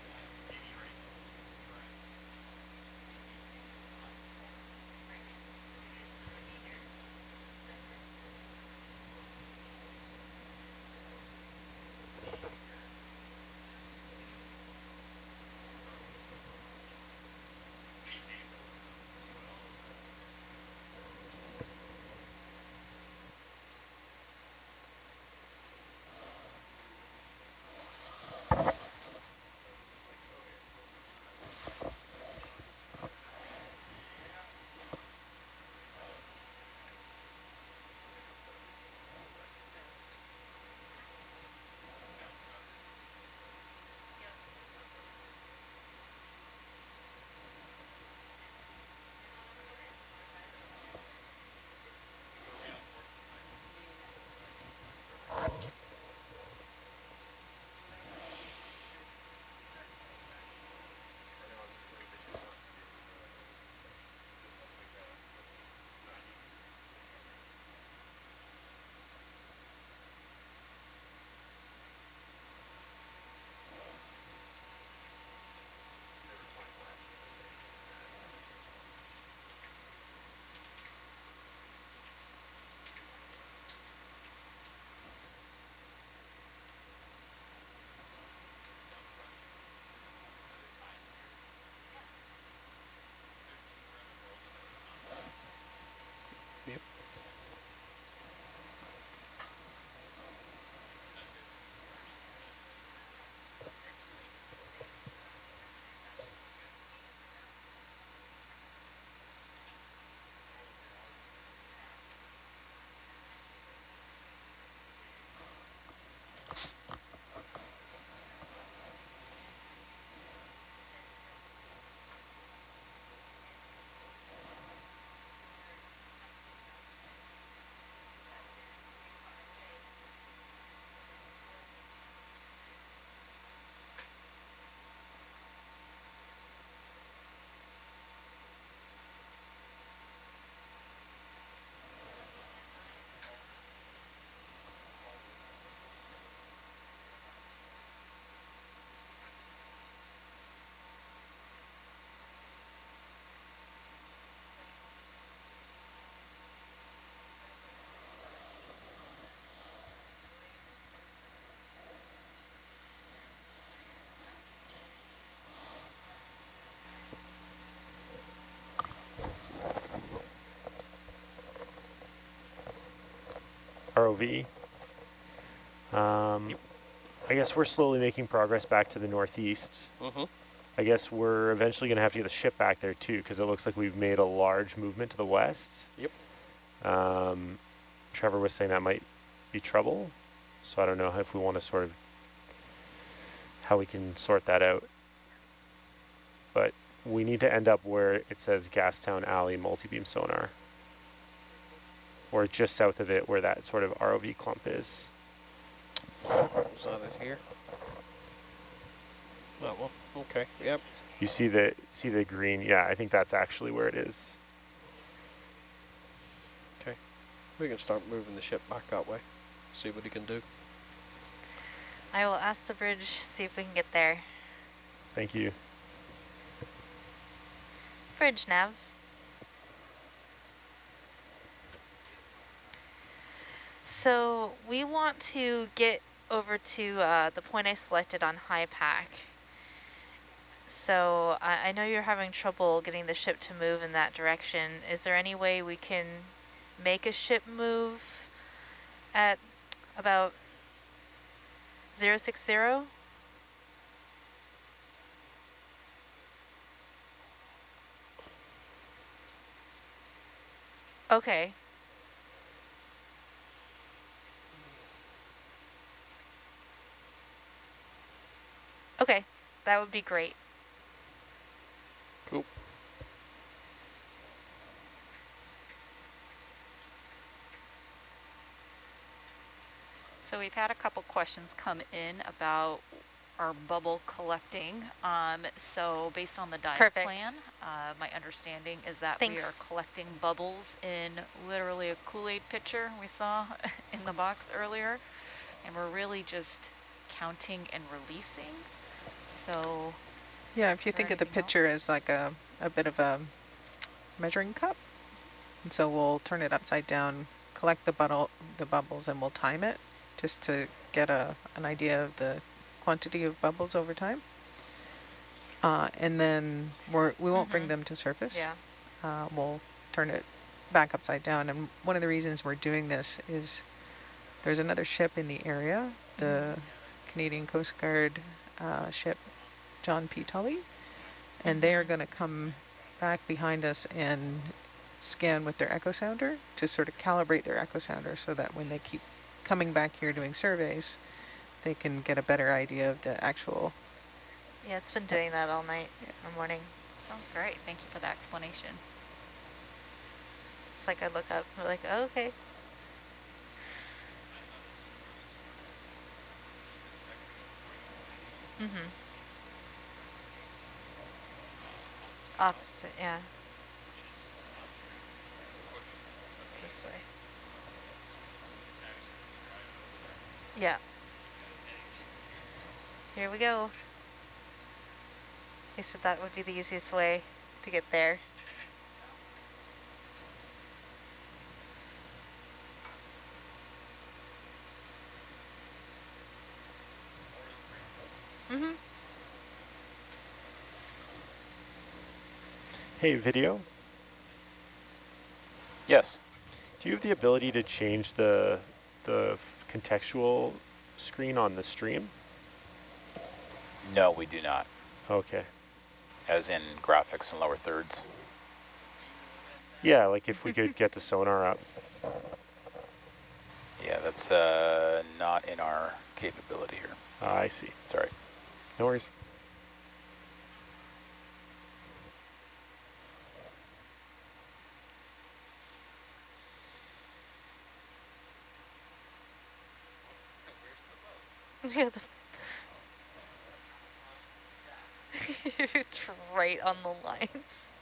Yep. ROV. I guess we're slowly making progress back to the northeast. Mm-hmm. I guess we're eventually going to have to get the ship back there too, because it looks like we've made a large movement to the west. Yep. Trevor was saying that might be trouble, so I don't know if we want to sort of how we can sort that out. But we need to end up where it says Gastown Alley multi-beam sonar, or just south of it where that sort of ROV clump is. Was that it here? That one. Okay. Yep. You see the green? Yeah, I think that's actually where it is. Okay. We can start moving the ship back that way. See what he can do. I will ask the bridge, see if we can get there. Thank you. Bridge nav. So we want to get over to the point I selected on high pack. So I know you're having trouble getting the ship to move in that direction. Is there any way we can make a ship move at about 060? Okay. Okay, that would be great. Cool. So we've had a couple questions come in about our bubble collecting. So based on the dive Perfect. plan, my understanding is that Thanks. we are collecting bubbles in literally a Kool-Aid pitcher we saw in the box earlier. And we're really just counting and releasing. So Yeah, if you think of the pitcher as like a bit of a measuring cup. And so we'll turn it upside down, collect the bubbles, and we'll time it just to get an idea of the quantity of bubbles over time. And then we won't bring them to surface. Yeah. We'll turn it back upside down. And one of the reasons we're doing this is there's another ship in the area, the Canadian Coast Guard ship John P. Tully, and they are going to come back behind us and scan with their echo sounder to sort of calibrate their echo sounder so that when they keep coming back here doing surveys, they can get a better idea of the actual. Yeah, it's been doing that all night or morning. Sounds great. Thank you for the explanation. It's like I look up, we're like, oh, okay. Opposite, yeah. This way. Yeah. Here we go. He said that would be the easiest way to get there. Hey, video? Yes. Do you have the ability to change the contextual screen on the stream? No, we do not. Okay. As in graphics and lower thirds. Yeah, like if we could get the sonar up. Yeah, that's not in our capability here. I see. Sorry. No worries. Yeah, it's right on the lines.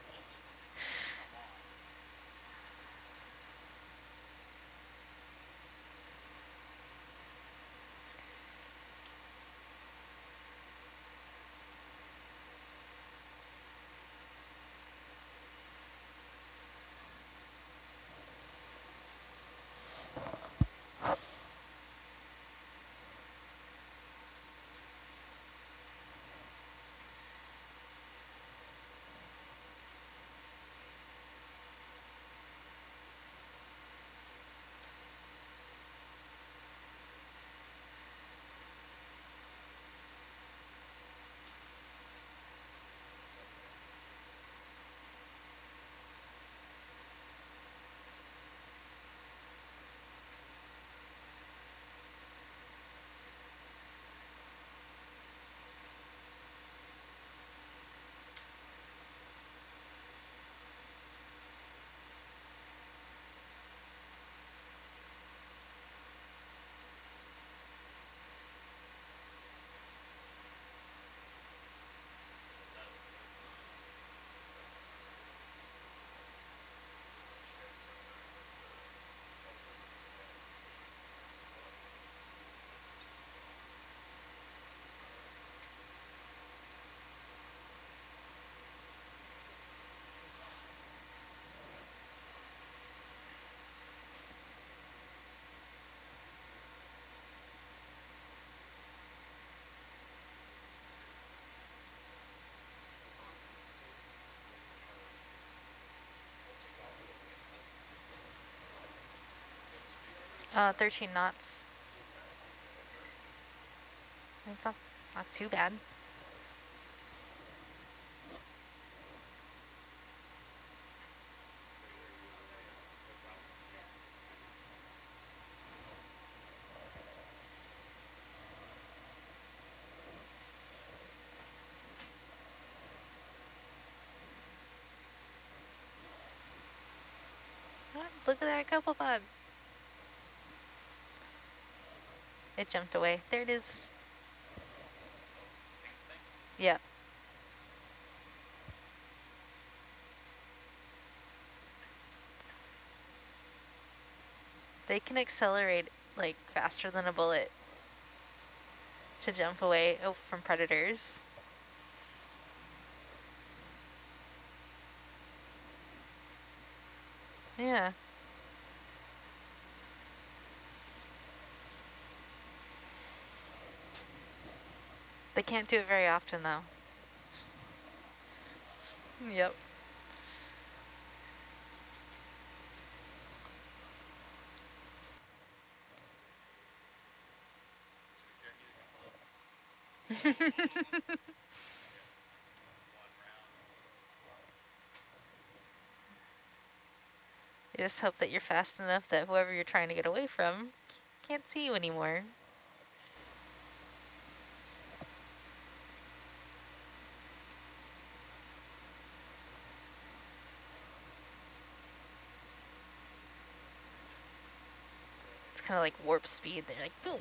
Uh, 13 knots. It's not too bad. Look at that couple bug. It jumped away. There it is. Yep. They can accelerate like faster than a bullet to jump away from predators. Yeah. They can't do it very often though. Yep. You just hope that you're fast enough that whoever you're trying to get away from can't see you anymore. It's kind of like warp speed. They're like, boom.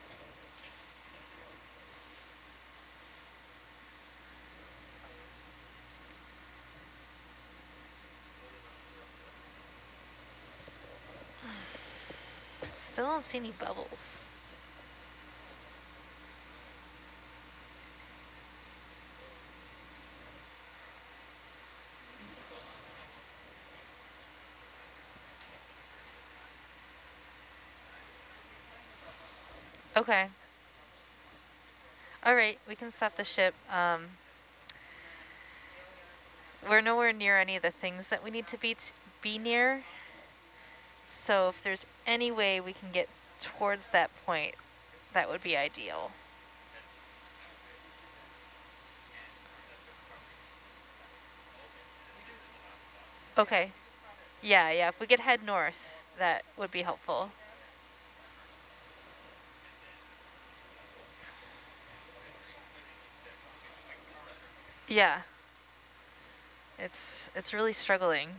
Still don't see any bubbles. Okay. All right, we can stop the ship. We're nowhere near any of the things that we need to be near. So if there's any way we can get towards that point, that would be ideal. Okay. Yeah, if we could head north, that would be helpful. Yeah. It's really struggling.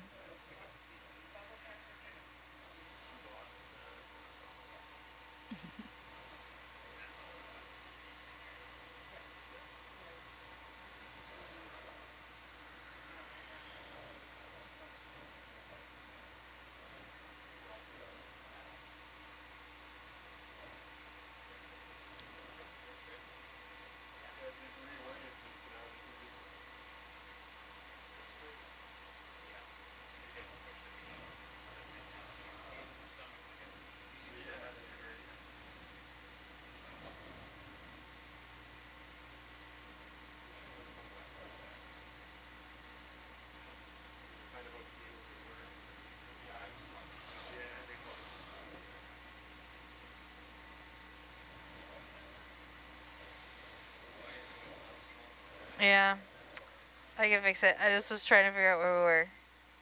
Yeah, I can fix it. I just was trying to figure out where we were.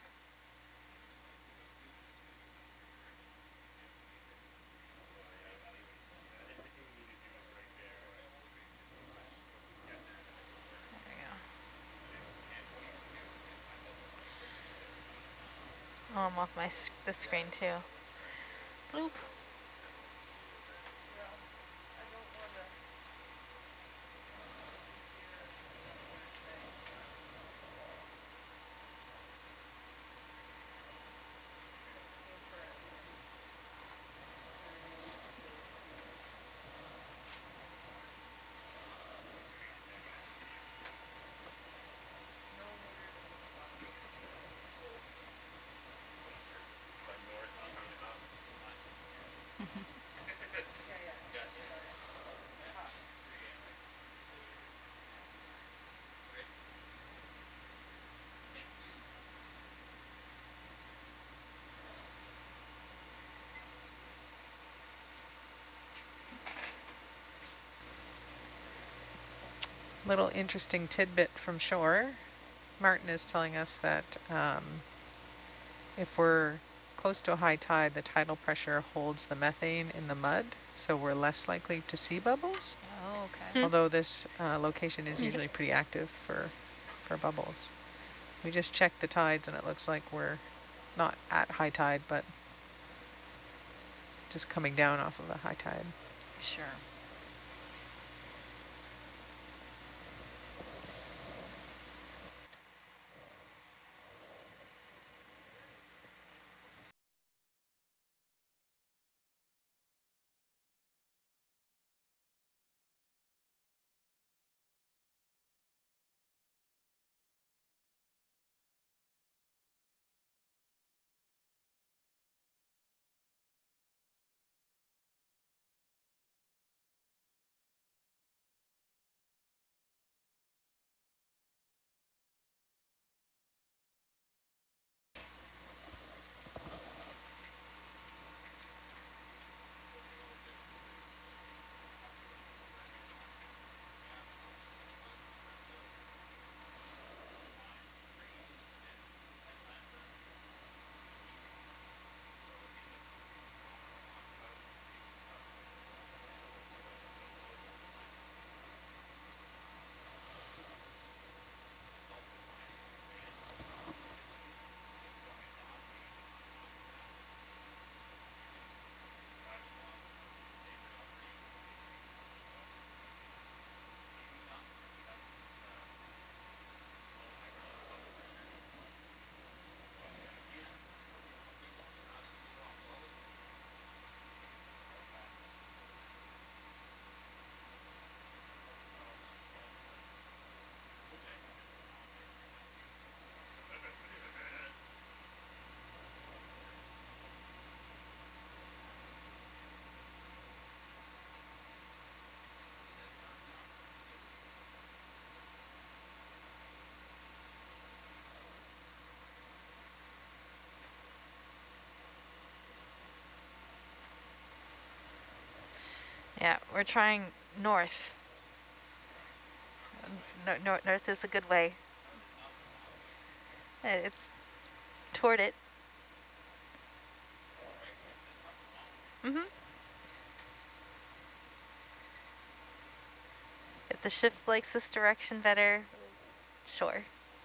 There we go. Oh, I'm off the screen too. Bloop. Little interesting tidbit from shore. Martin is telling us that if we're close to a high tide, the tidal pressure holds the methane in the mud, so we're less likely to see bubbles. Oh, okay. Although this location is usually pretty active for bubbles. We just checked the tides and it looks like we're not at high tide, but just coming down off of a high tide. Sure. We're trying north. North is a good way. It's toward it. Mm-hmm. If the ship likes this direction better, sure.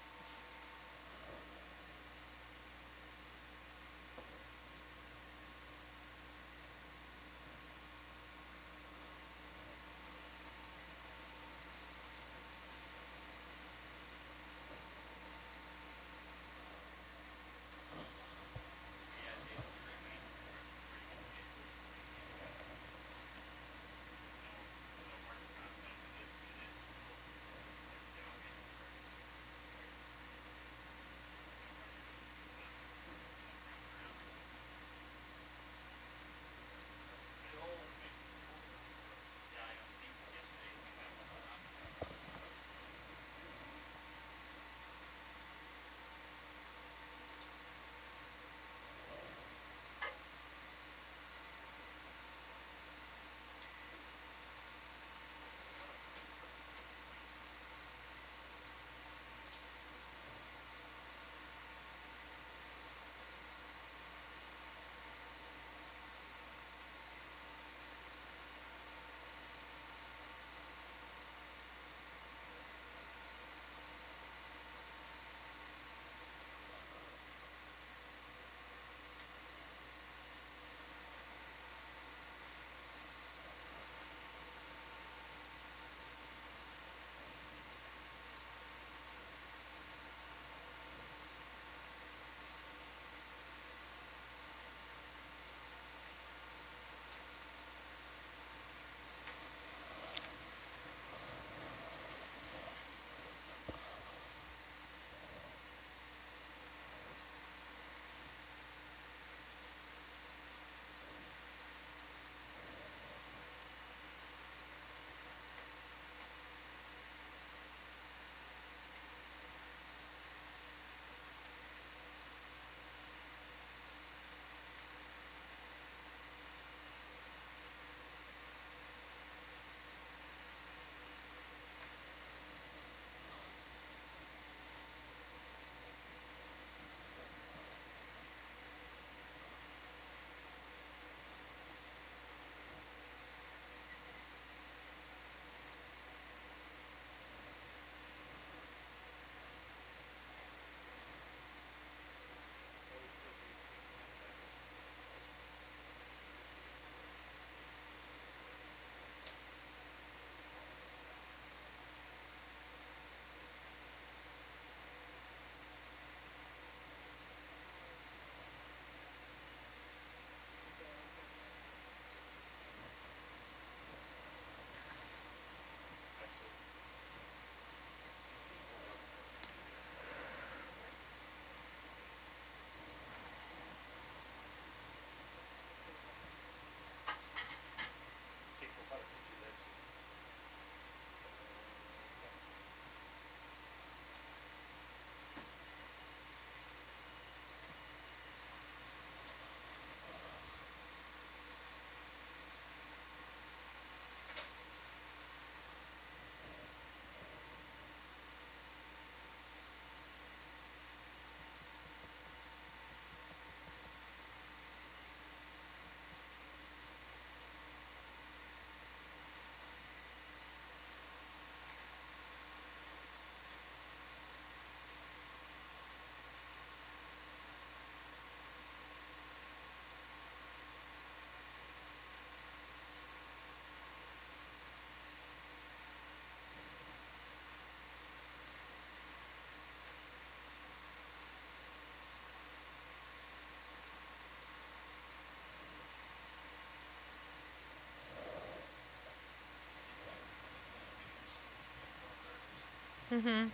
Mm-hmm.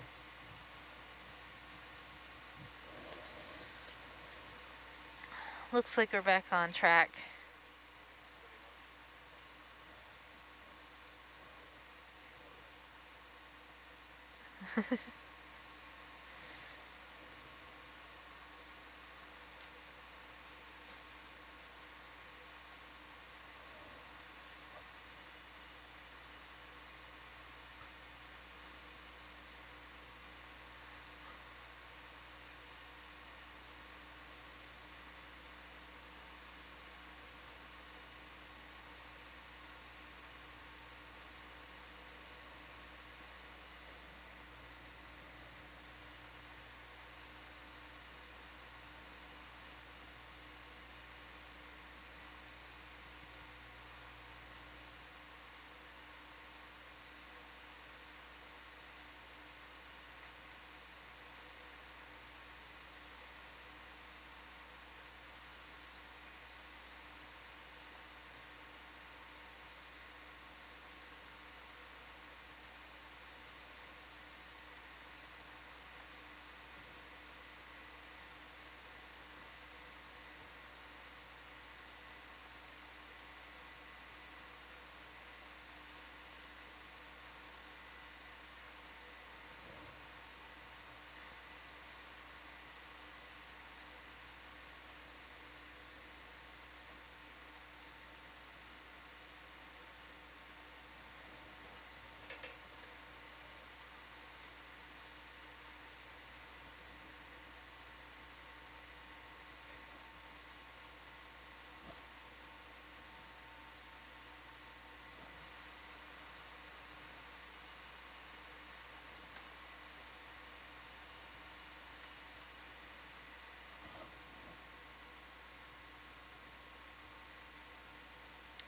Looks like we're back on track.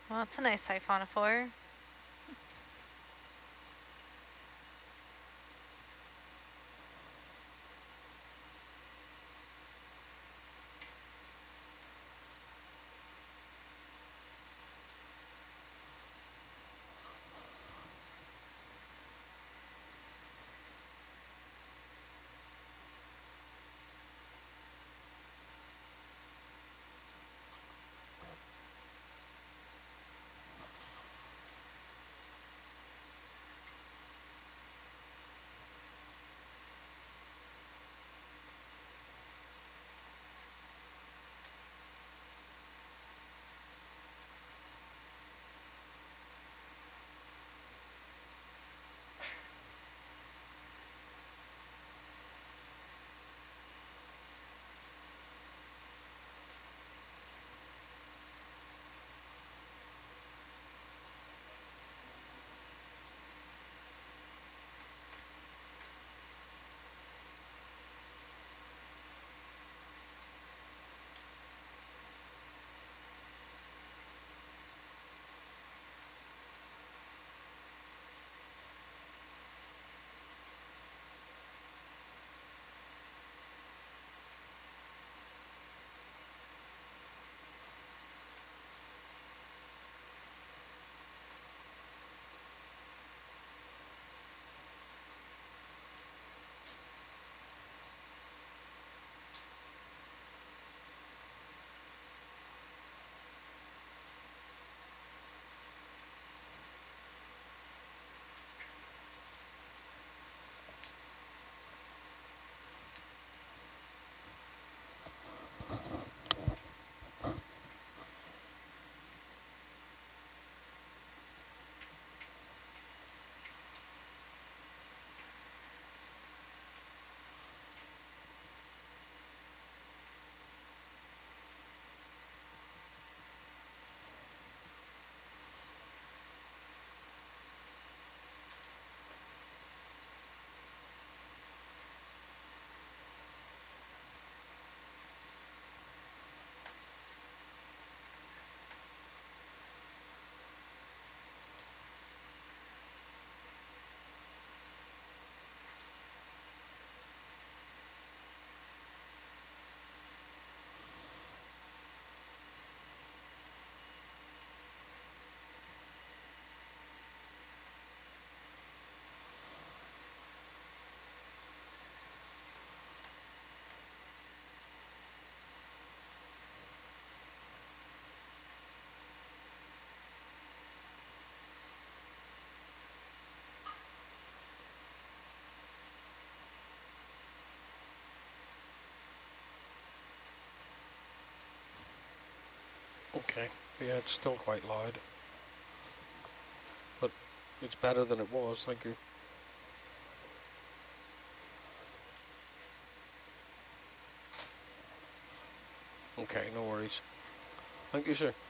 Well, that's a nice siphonophore. Okay, yeah, it's still quite loud. But it's better than it was, thank you. Okay, no worries. Thank you, sir.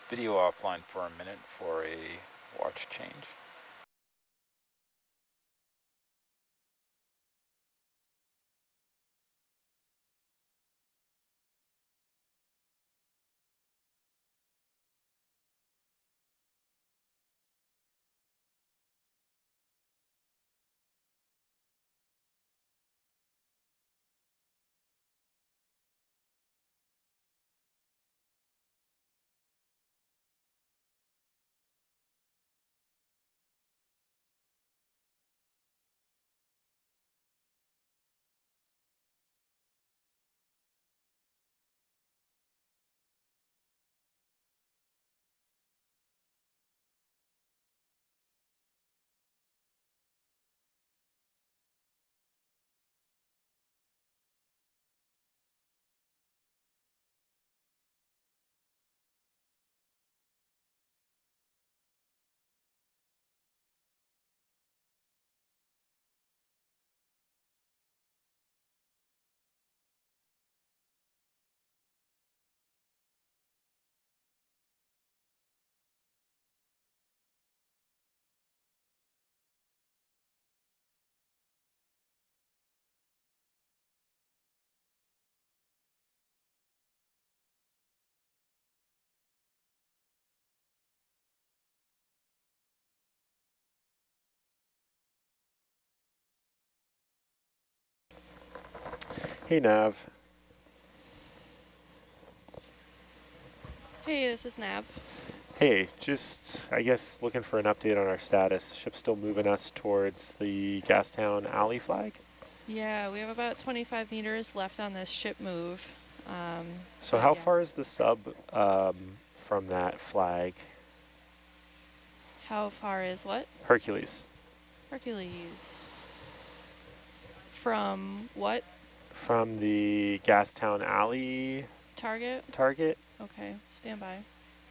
video offline for a minute for a watch change. Hey, Nav. Hey, this is Nav. Hey, just, I guess, looking for an update on our status. Ship's still moving us towards the Gastown alley flag? Yeah, we have about 25 meters left on this ship move. So how far is the sub from that flag? How far is what? Hercules. Hercules. From what? From the Gastown alley Target? target. Okay, stand by.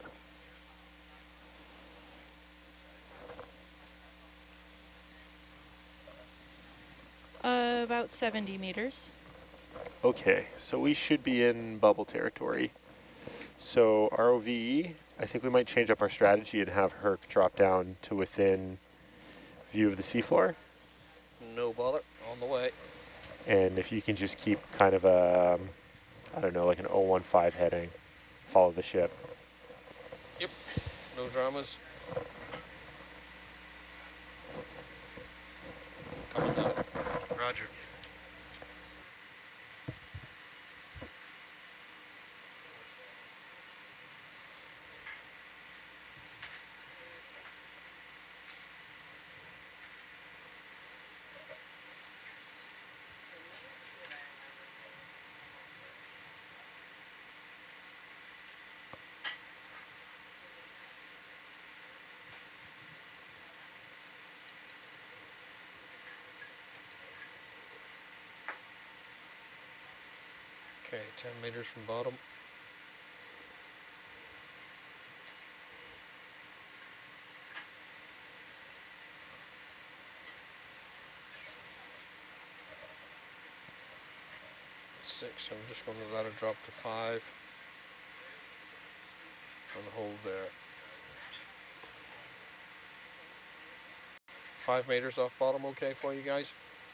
About 70 meters. Okay, so we should be in bubble territory. So ROV, I think we might change up our strategy and have Herc drop down to within view of the seafloor. No bother, on the way. And if you can just keep kind of a, I don't know, like an 015 heading, follow the ship. Yep, no dramas. Coming down. Roger. Okay, 10 meters from bottom. Six, I'm just going to let it drop to 5. And hold there. 5 meters off bottom, okay for you guys?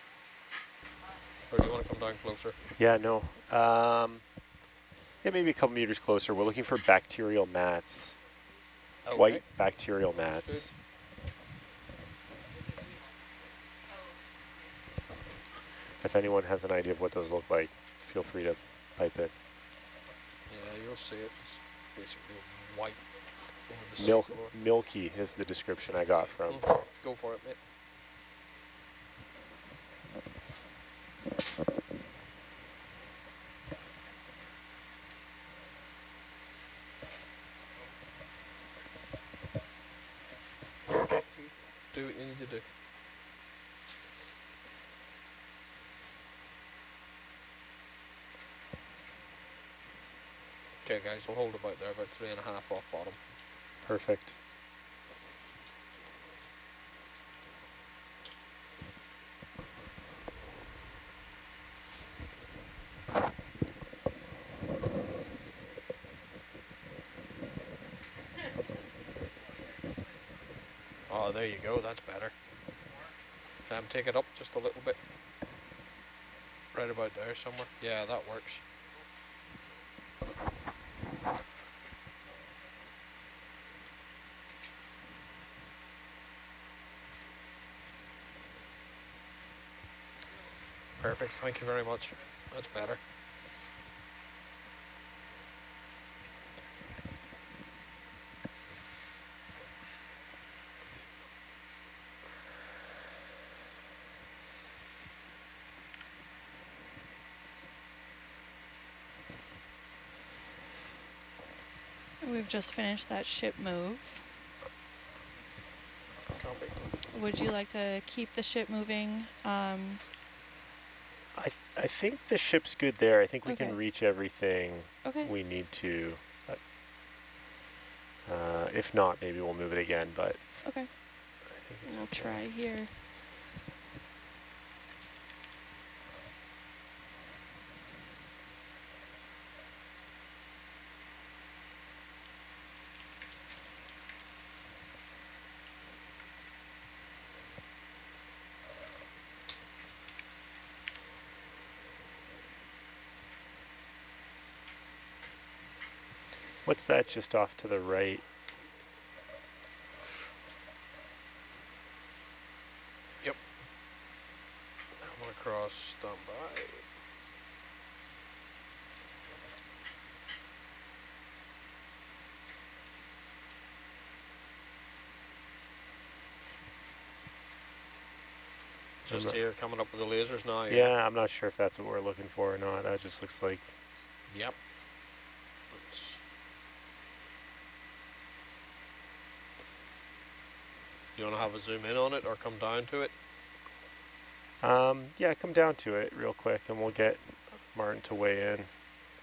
Or do you want to come down closer? Yeah, no. Yeah, maybe a couple meters closer. We're looking for bacterial mats. Okay. White bacterial mats. If anyone has an idea of what those look like, feel free to pipe in. Yeah, you'll see it. It's basically white over the seafloor. Milky is the description I got from. Go for it, mate. Okay, do what you need to do. Okay guys, we'll hold about there, about 3.5 off bottom. Perfect. there you go, that's better. Take it up just a little bit. Right about there somewhere. Yeah, that works. Perfect, thank you very much. That's better. We've just finished that ship move. Copy. Would you like to keep the ship moving? I think the ship's good there. I think we Okay. can reach everything Okay. we need to. If not, maybe we'll move it again, but Okay. I think it's We'll okay. try here. What's that just off to the right? Yep. Coming across, stand by. Just here, coming up with the lasers now. Yeah, I'm not sure if that's what we're looking for or not. That just looks like... Yep. You want to have a zoom in on it or come down to it? Yeah, come down to it real quick and we'll get Martin to weigh in.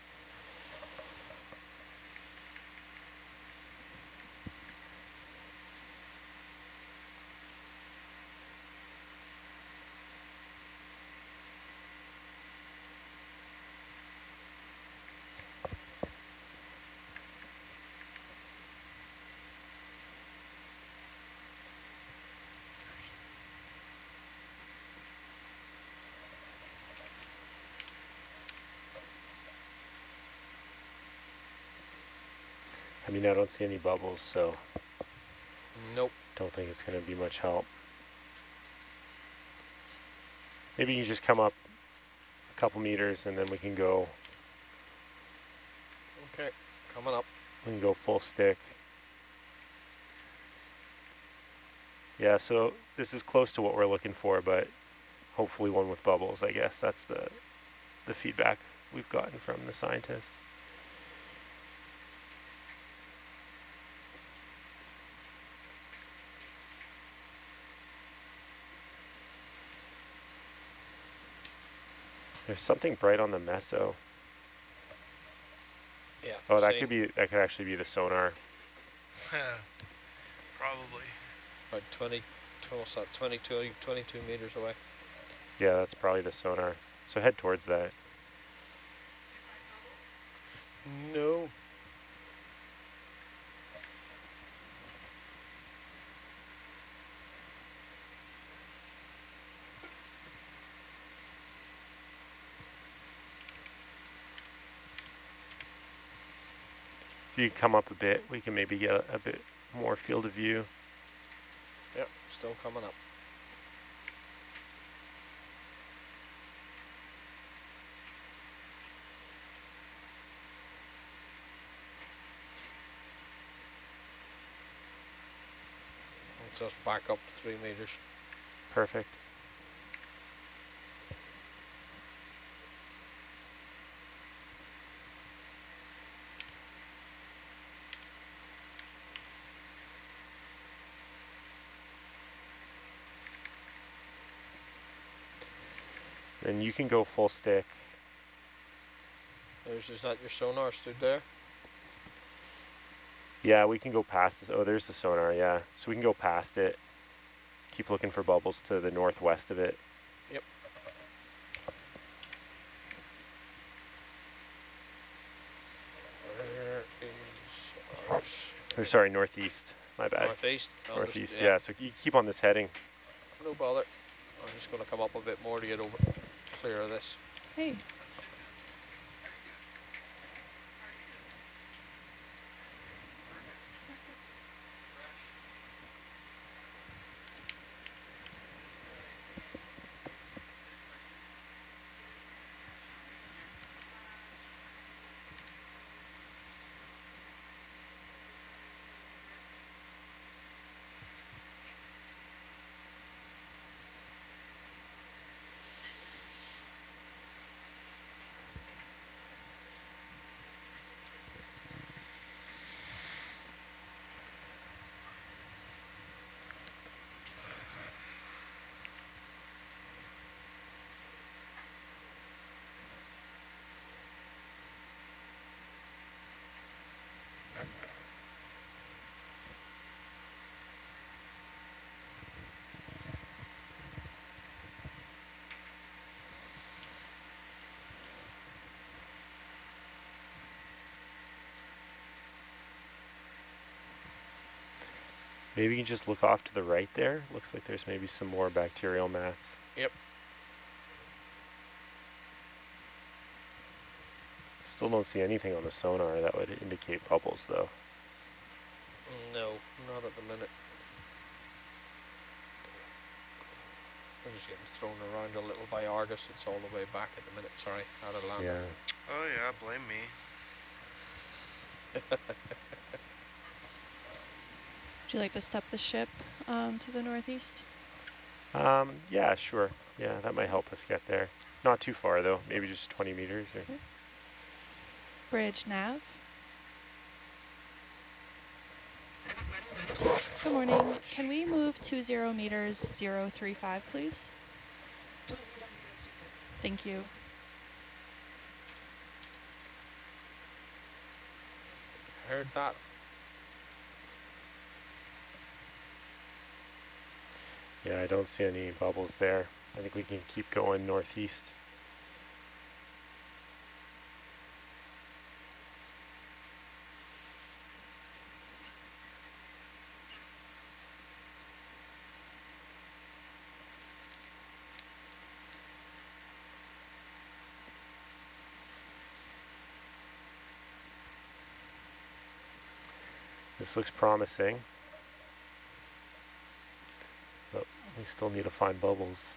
I mean, I don't see any bubbles, so Nope. don't think it's going to be much help. Maybe you just come up a couple meters and then we can go. Okay, coming up. We can go full stick. Yeah, so this is close to what we're looking for, but hopefully one with bubbles, I guess. That's the feedback we've gotten from the scientist. There's something bright on the meso. Yeah. Oh, that could actually be the sonar. Probably. About 22 meters away. Yeah, that's probably the sonar. So head towards that. No. If you come up a bit, we can maybe get a bit more field of view. Yep, still coming up. Let's just back up 3 meters. Perfect. Then you can go full stick. Is that your sonar stood there? Yeah, we can go past this. Oh, there's the sonar, yeah. So we can go past it. Keep looking for bubbles to the northwest of it. Yep. Where is ours? Or sorry, northeast. my bad. Northeast? Northeast, yeah. So you keep on this heading. No bother. I'm just going to come up a bit more to get over clear of this. Hey. Maybe you can just look off to the right there. Looks like there's maybe some more bacterial mats. Yep. Still don't see anything on the sonar that would indicate bubbles, though. No, not at the minute. I'm just getting thrown around a little by Argus. It's all the way back at the minute. Sorry, out of land. Yeah. Oh yeah, blame me. Would you like to step the ship to the northeast? Yeah, sure. Yeah, that might help us get there. Not too far, though. Maybe just 20 meters. Or... Okay. Bridge nav. Good morning. Can we move 20 meters 035, please? Thank you. Heard that. Yeah, I don't see any bubbles there. I think we can keep going northeast. This looks promising. But we still need to find bubbles.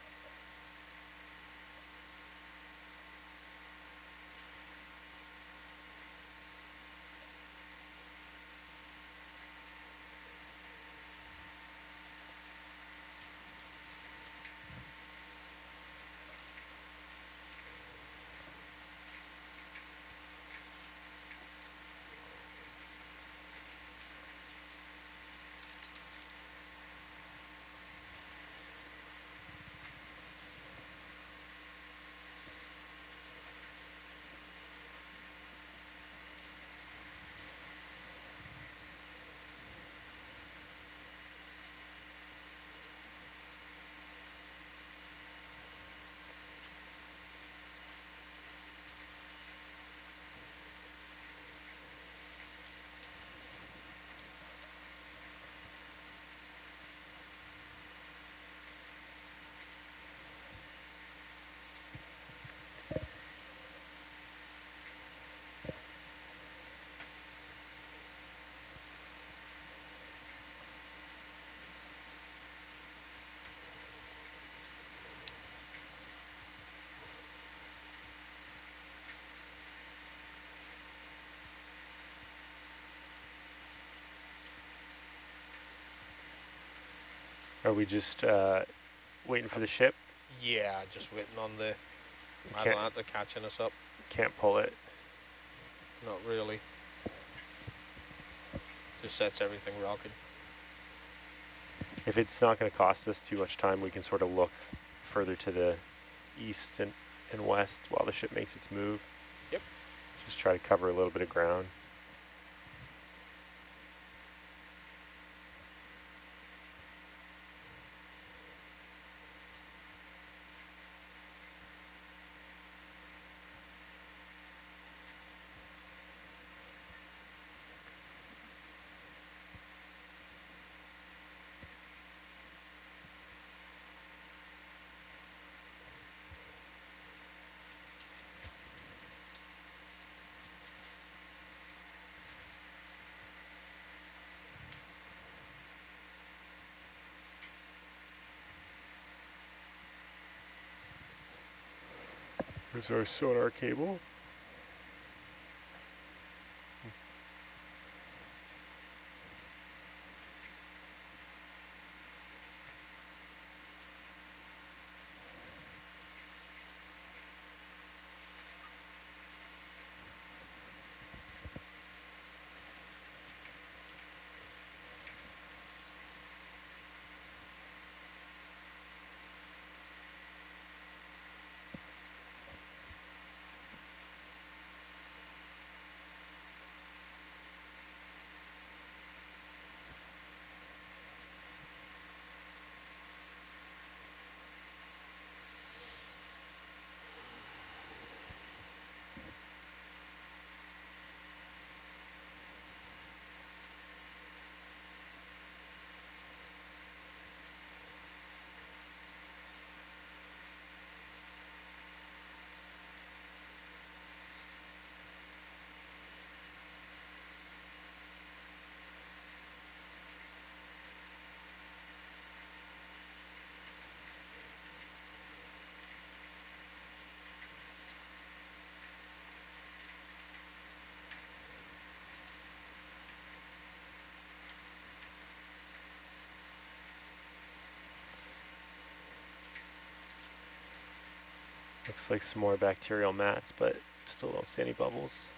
Are we just waiting for the ship? Yeah, just waiting on the Atlanta catching us up. Can't pull it. Not really. Just sets everything rocking. If it's not going to cost us too much time, we can sort of look further to the east and west while the ship makes its move. Yep. Just try to cover a little bit of ground. There's our sonar cable. Looks like some more bacterial mats, but still don't see any bubbles.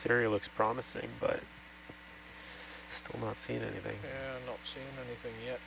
area looks promising, but still not seeing anything. Yeah, not seeing anything yet.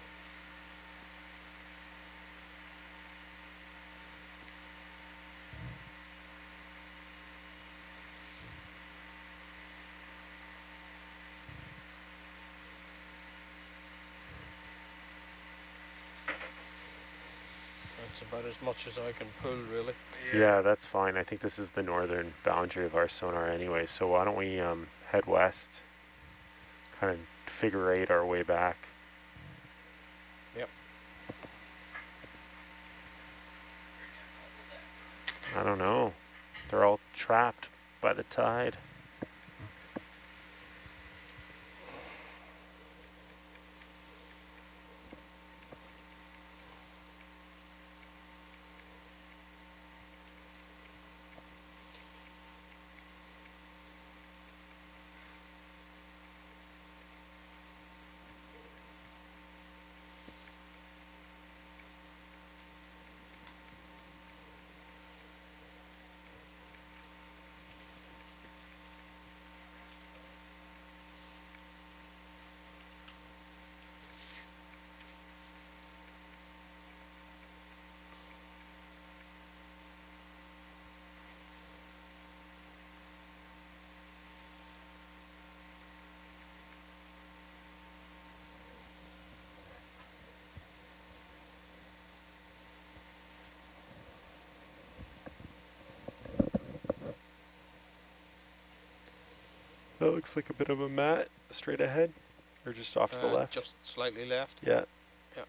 That's about as much as I can pull, really. Yeah, that's fine. I think this is the northern boundary of our sonar anyway, so why don't we head west, kind of figure eight our way back. Yep. I don't know. They're all trapped by the tide. That looks like a bit of a mat straight ahead, or just off to the left. Just slightly left. Yeah. Yeah.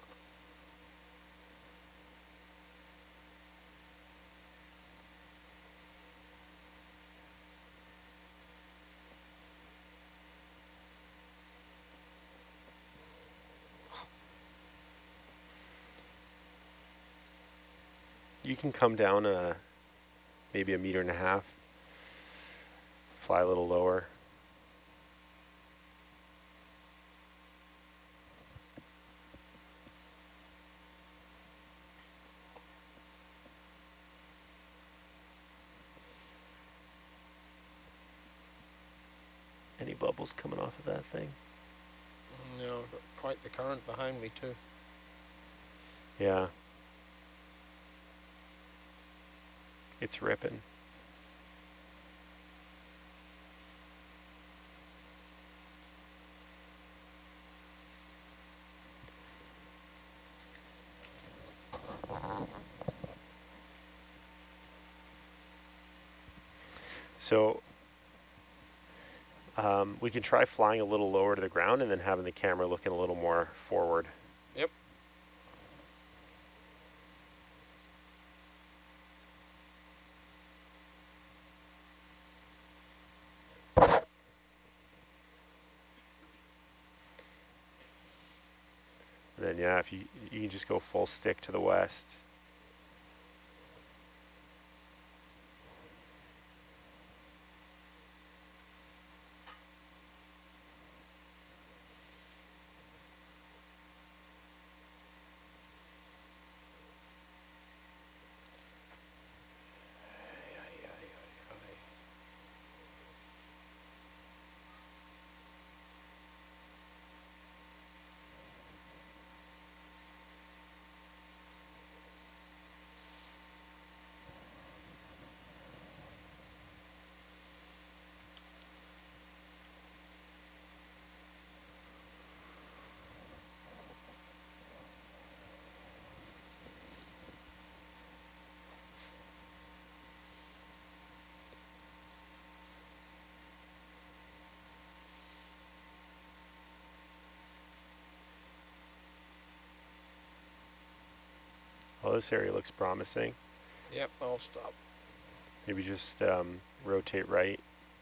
You can come down maybe 1.5 meters, fly a little lower. Any bubbles coming off of that thing? No, got quite the current behind me too. Yeah. It's ripping. So we can try flying a little lower to the ground and then having the camera looking a little more forward. Yep. And then yeah, if you can just go full stick to the west. Well, this area looks promising. Yep, I'll stop. Maybe just rotate right.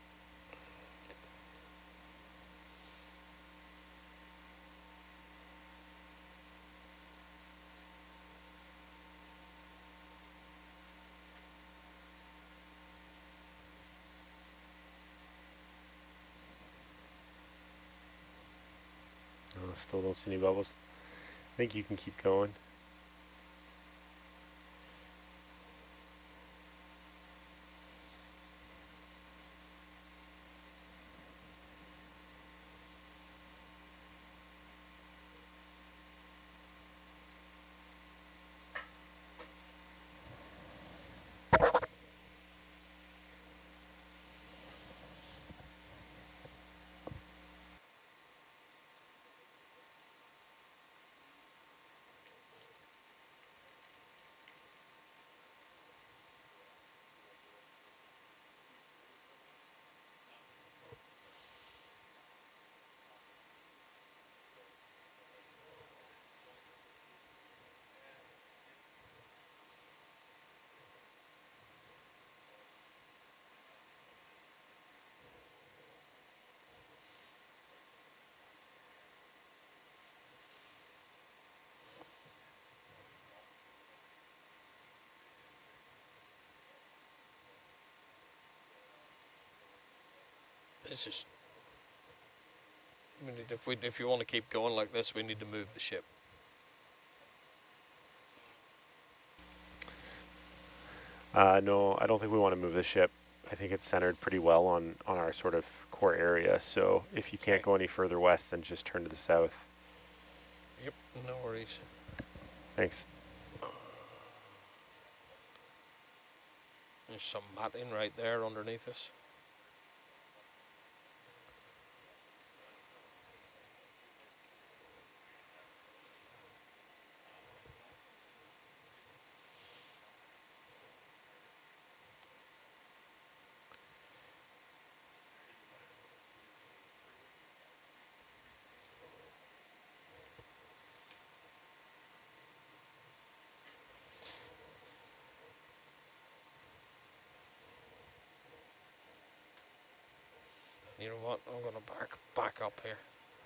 Oh, still don't see any bubbles. I think you can keep going. This is. We need if you want to keep going like this, we need to move the ship. No, I don't think we want to move the ship. I think it's centered pretty well on our sort of core area. So if you can't go any further west, then just turn to the south. Yep, no worries. Thanks. There's some matting right there underneath us. You know what? I'm gonna back up here.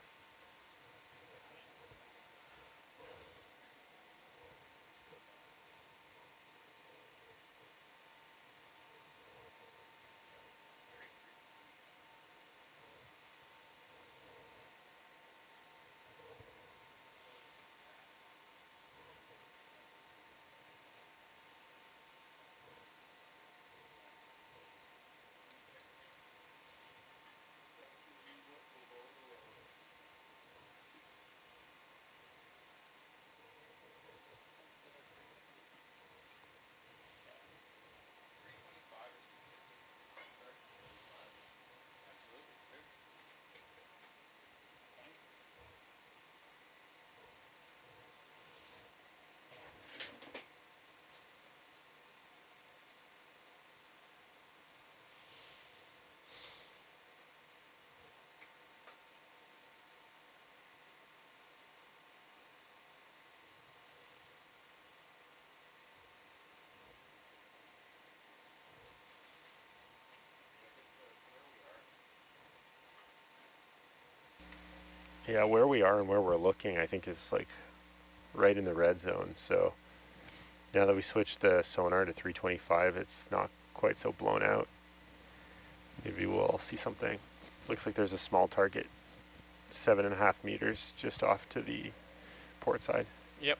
Yeah, where we are and where we're looking, I think is like right in the red zone. So now that we switched the sonar to 325, it's not quite so blown out. Maybe we'll see something. Looks like there's a small target, 7.5 meters just off to the port side. Yep.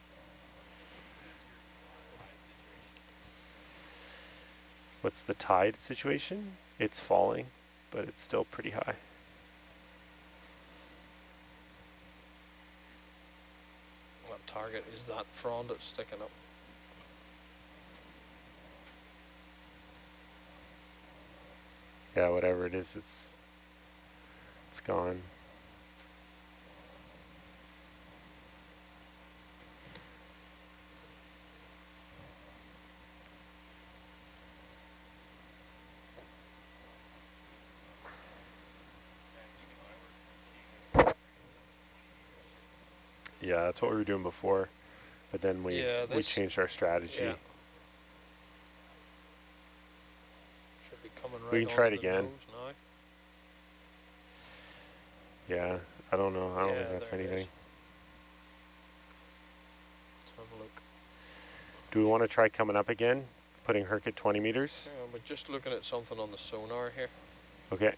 What's the tide situation? It's falling, but it's still pretty high. What target is that frond that's sticking up? Yeah, whatever it is, it's gone. Yeah, that's what we were doing before, but then we changed our strategy. Yeah. Should be coming right. We can try it onto the again. nose now. Yeah, I don't know. I don't think that's there it anything. is. Let's have a look. Do we want to try coming up again, putting Herc at 20 meters? Yeah, we're just looking at something on the sonar here. Okay.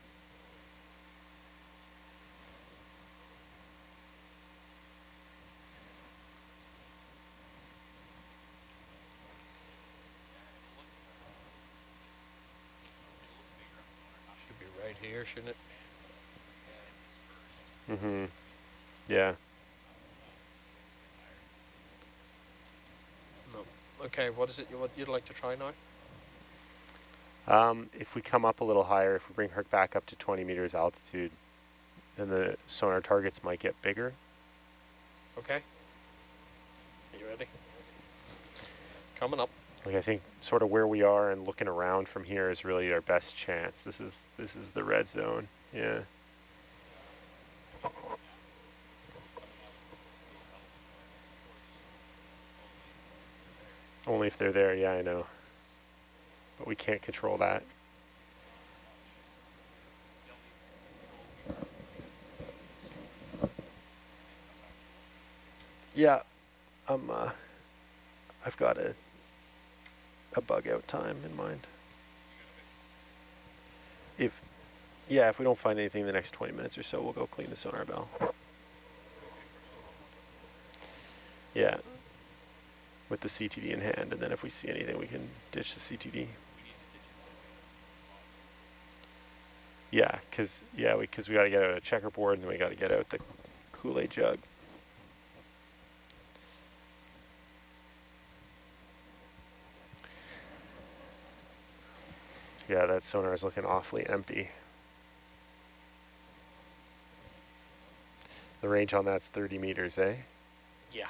Should be right here, shouldn't it? Mm-hmm. Yeah. No. Okay, what is it you'd like to try now? If we come up a little higher, if we bring Herc back up to 20 meters altitude, then the sonar targets might get bigger. Okay. Are you ready? Coming up. Like I think sort of where we are and looking around from here is really our best chance. This is the red zone. Yeah. Only if they're there, yeah, I know. But we can't control that. Yeah, I've got a bug out time in mind. Yeah, if we don't find anything in the next 20 minutes or so, we'll go clean the sonar bell. Yeah, with the CTD in hand, and then if we see anything, we can ditch the CTD. Yeah, because we got to get out a checkerboard, and then we got to get out the Kool-Aid jug. Yeah, that sonar is looking awfully empty. The range on that's 30 meters, eh? Yeah.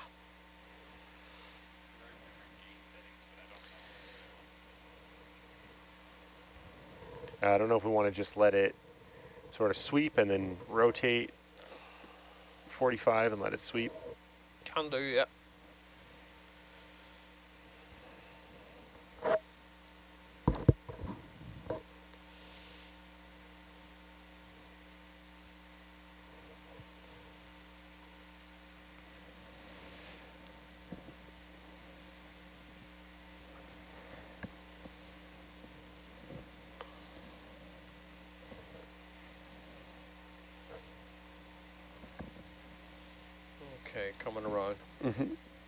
I don't know if we want to just let it sort of sweep and then rotate 45 and let it sweep. Can do, yeah. Okay, coming around. Mm-hmm.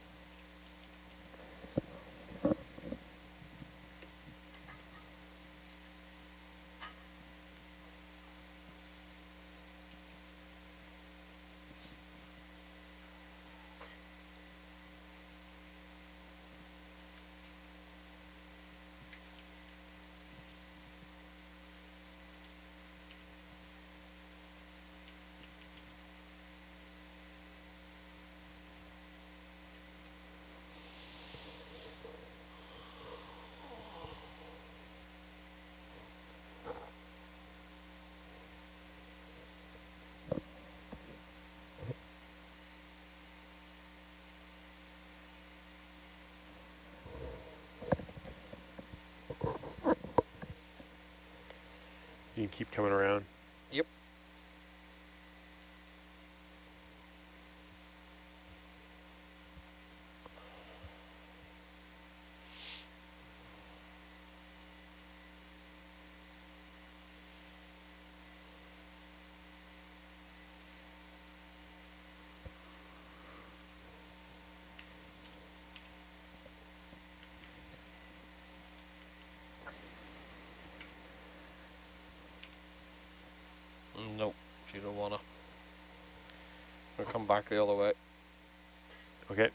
You can keep coming around. Yep. Nope, you don't wanna. We'll come back the other way. Okay.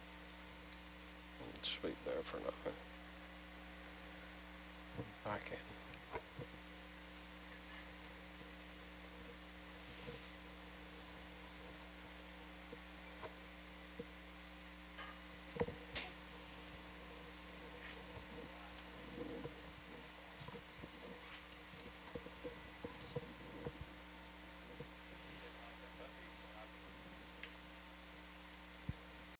Sweep there for now. Back in.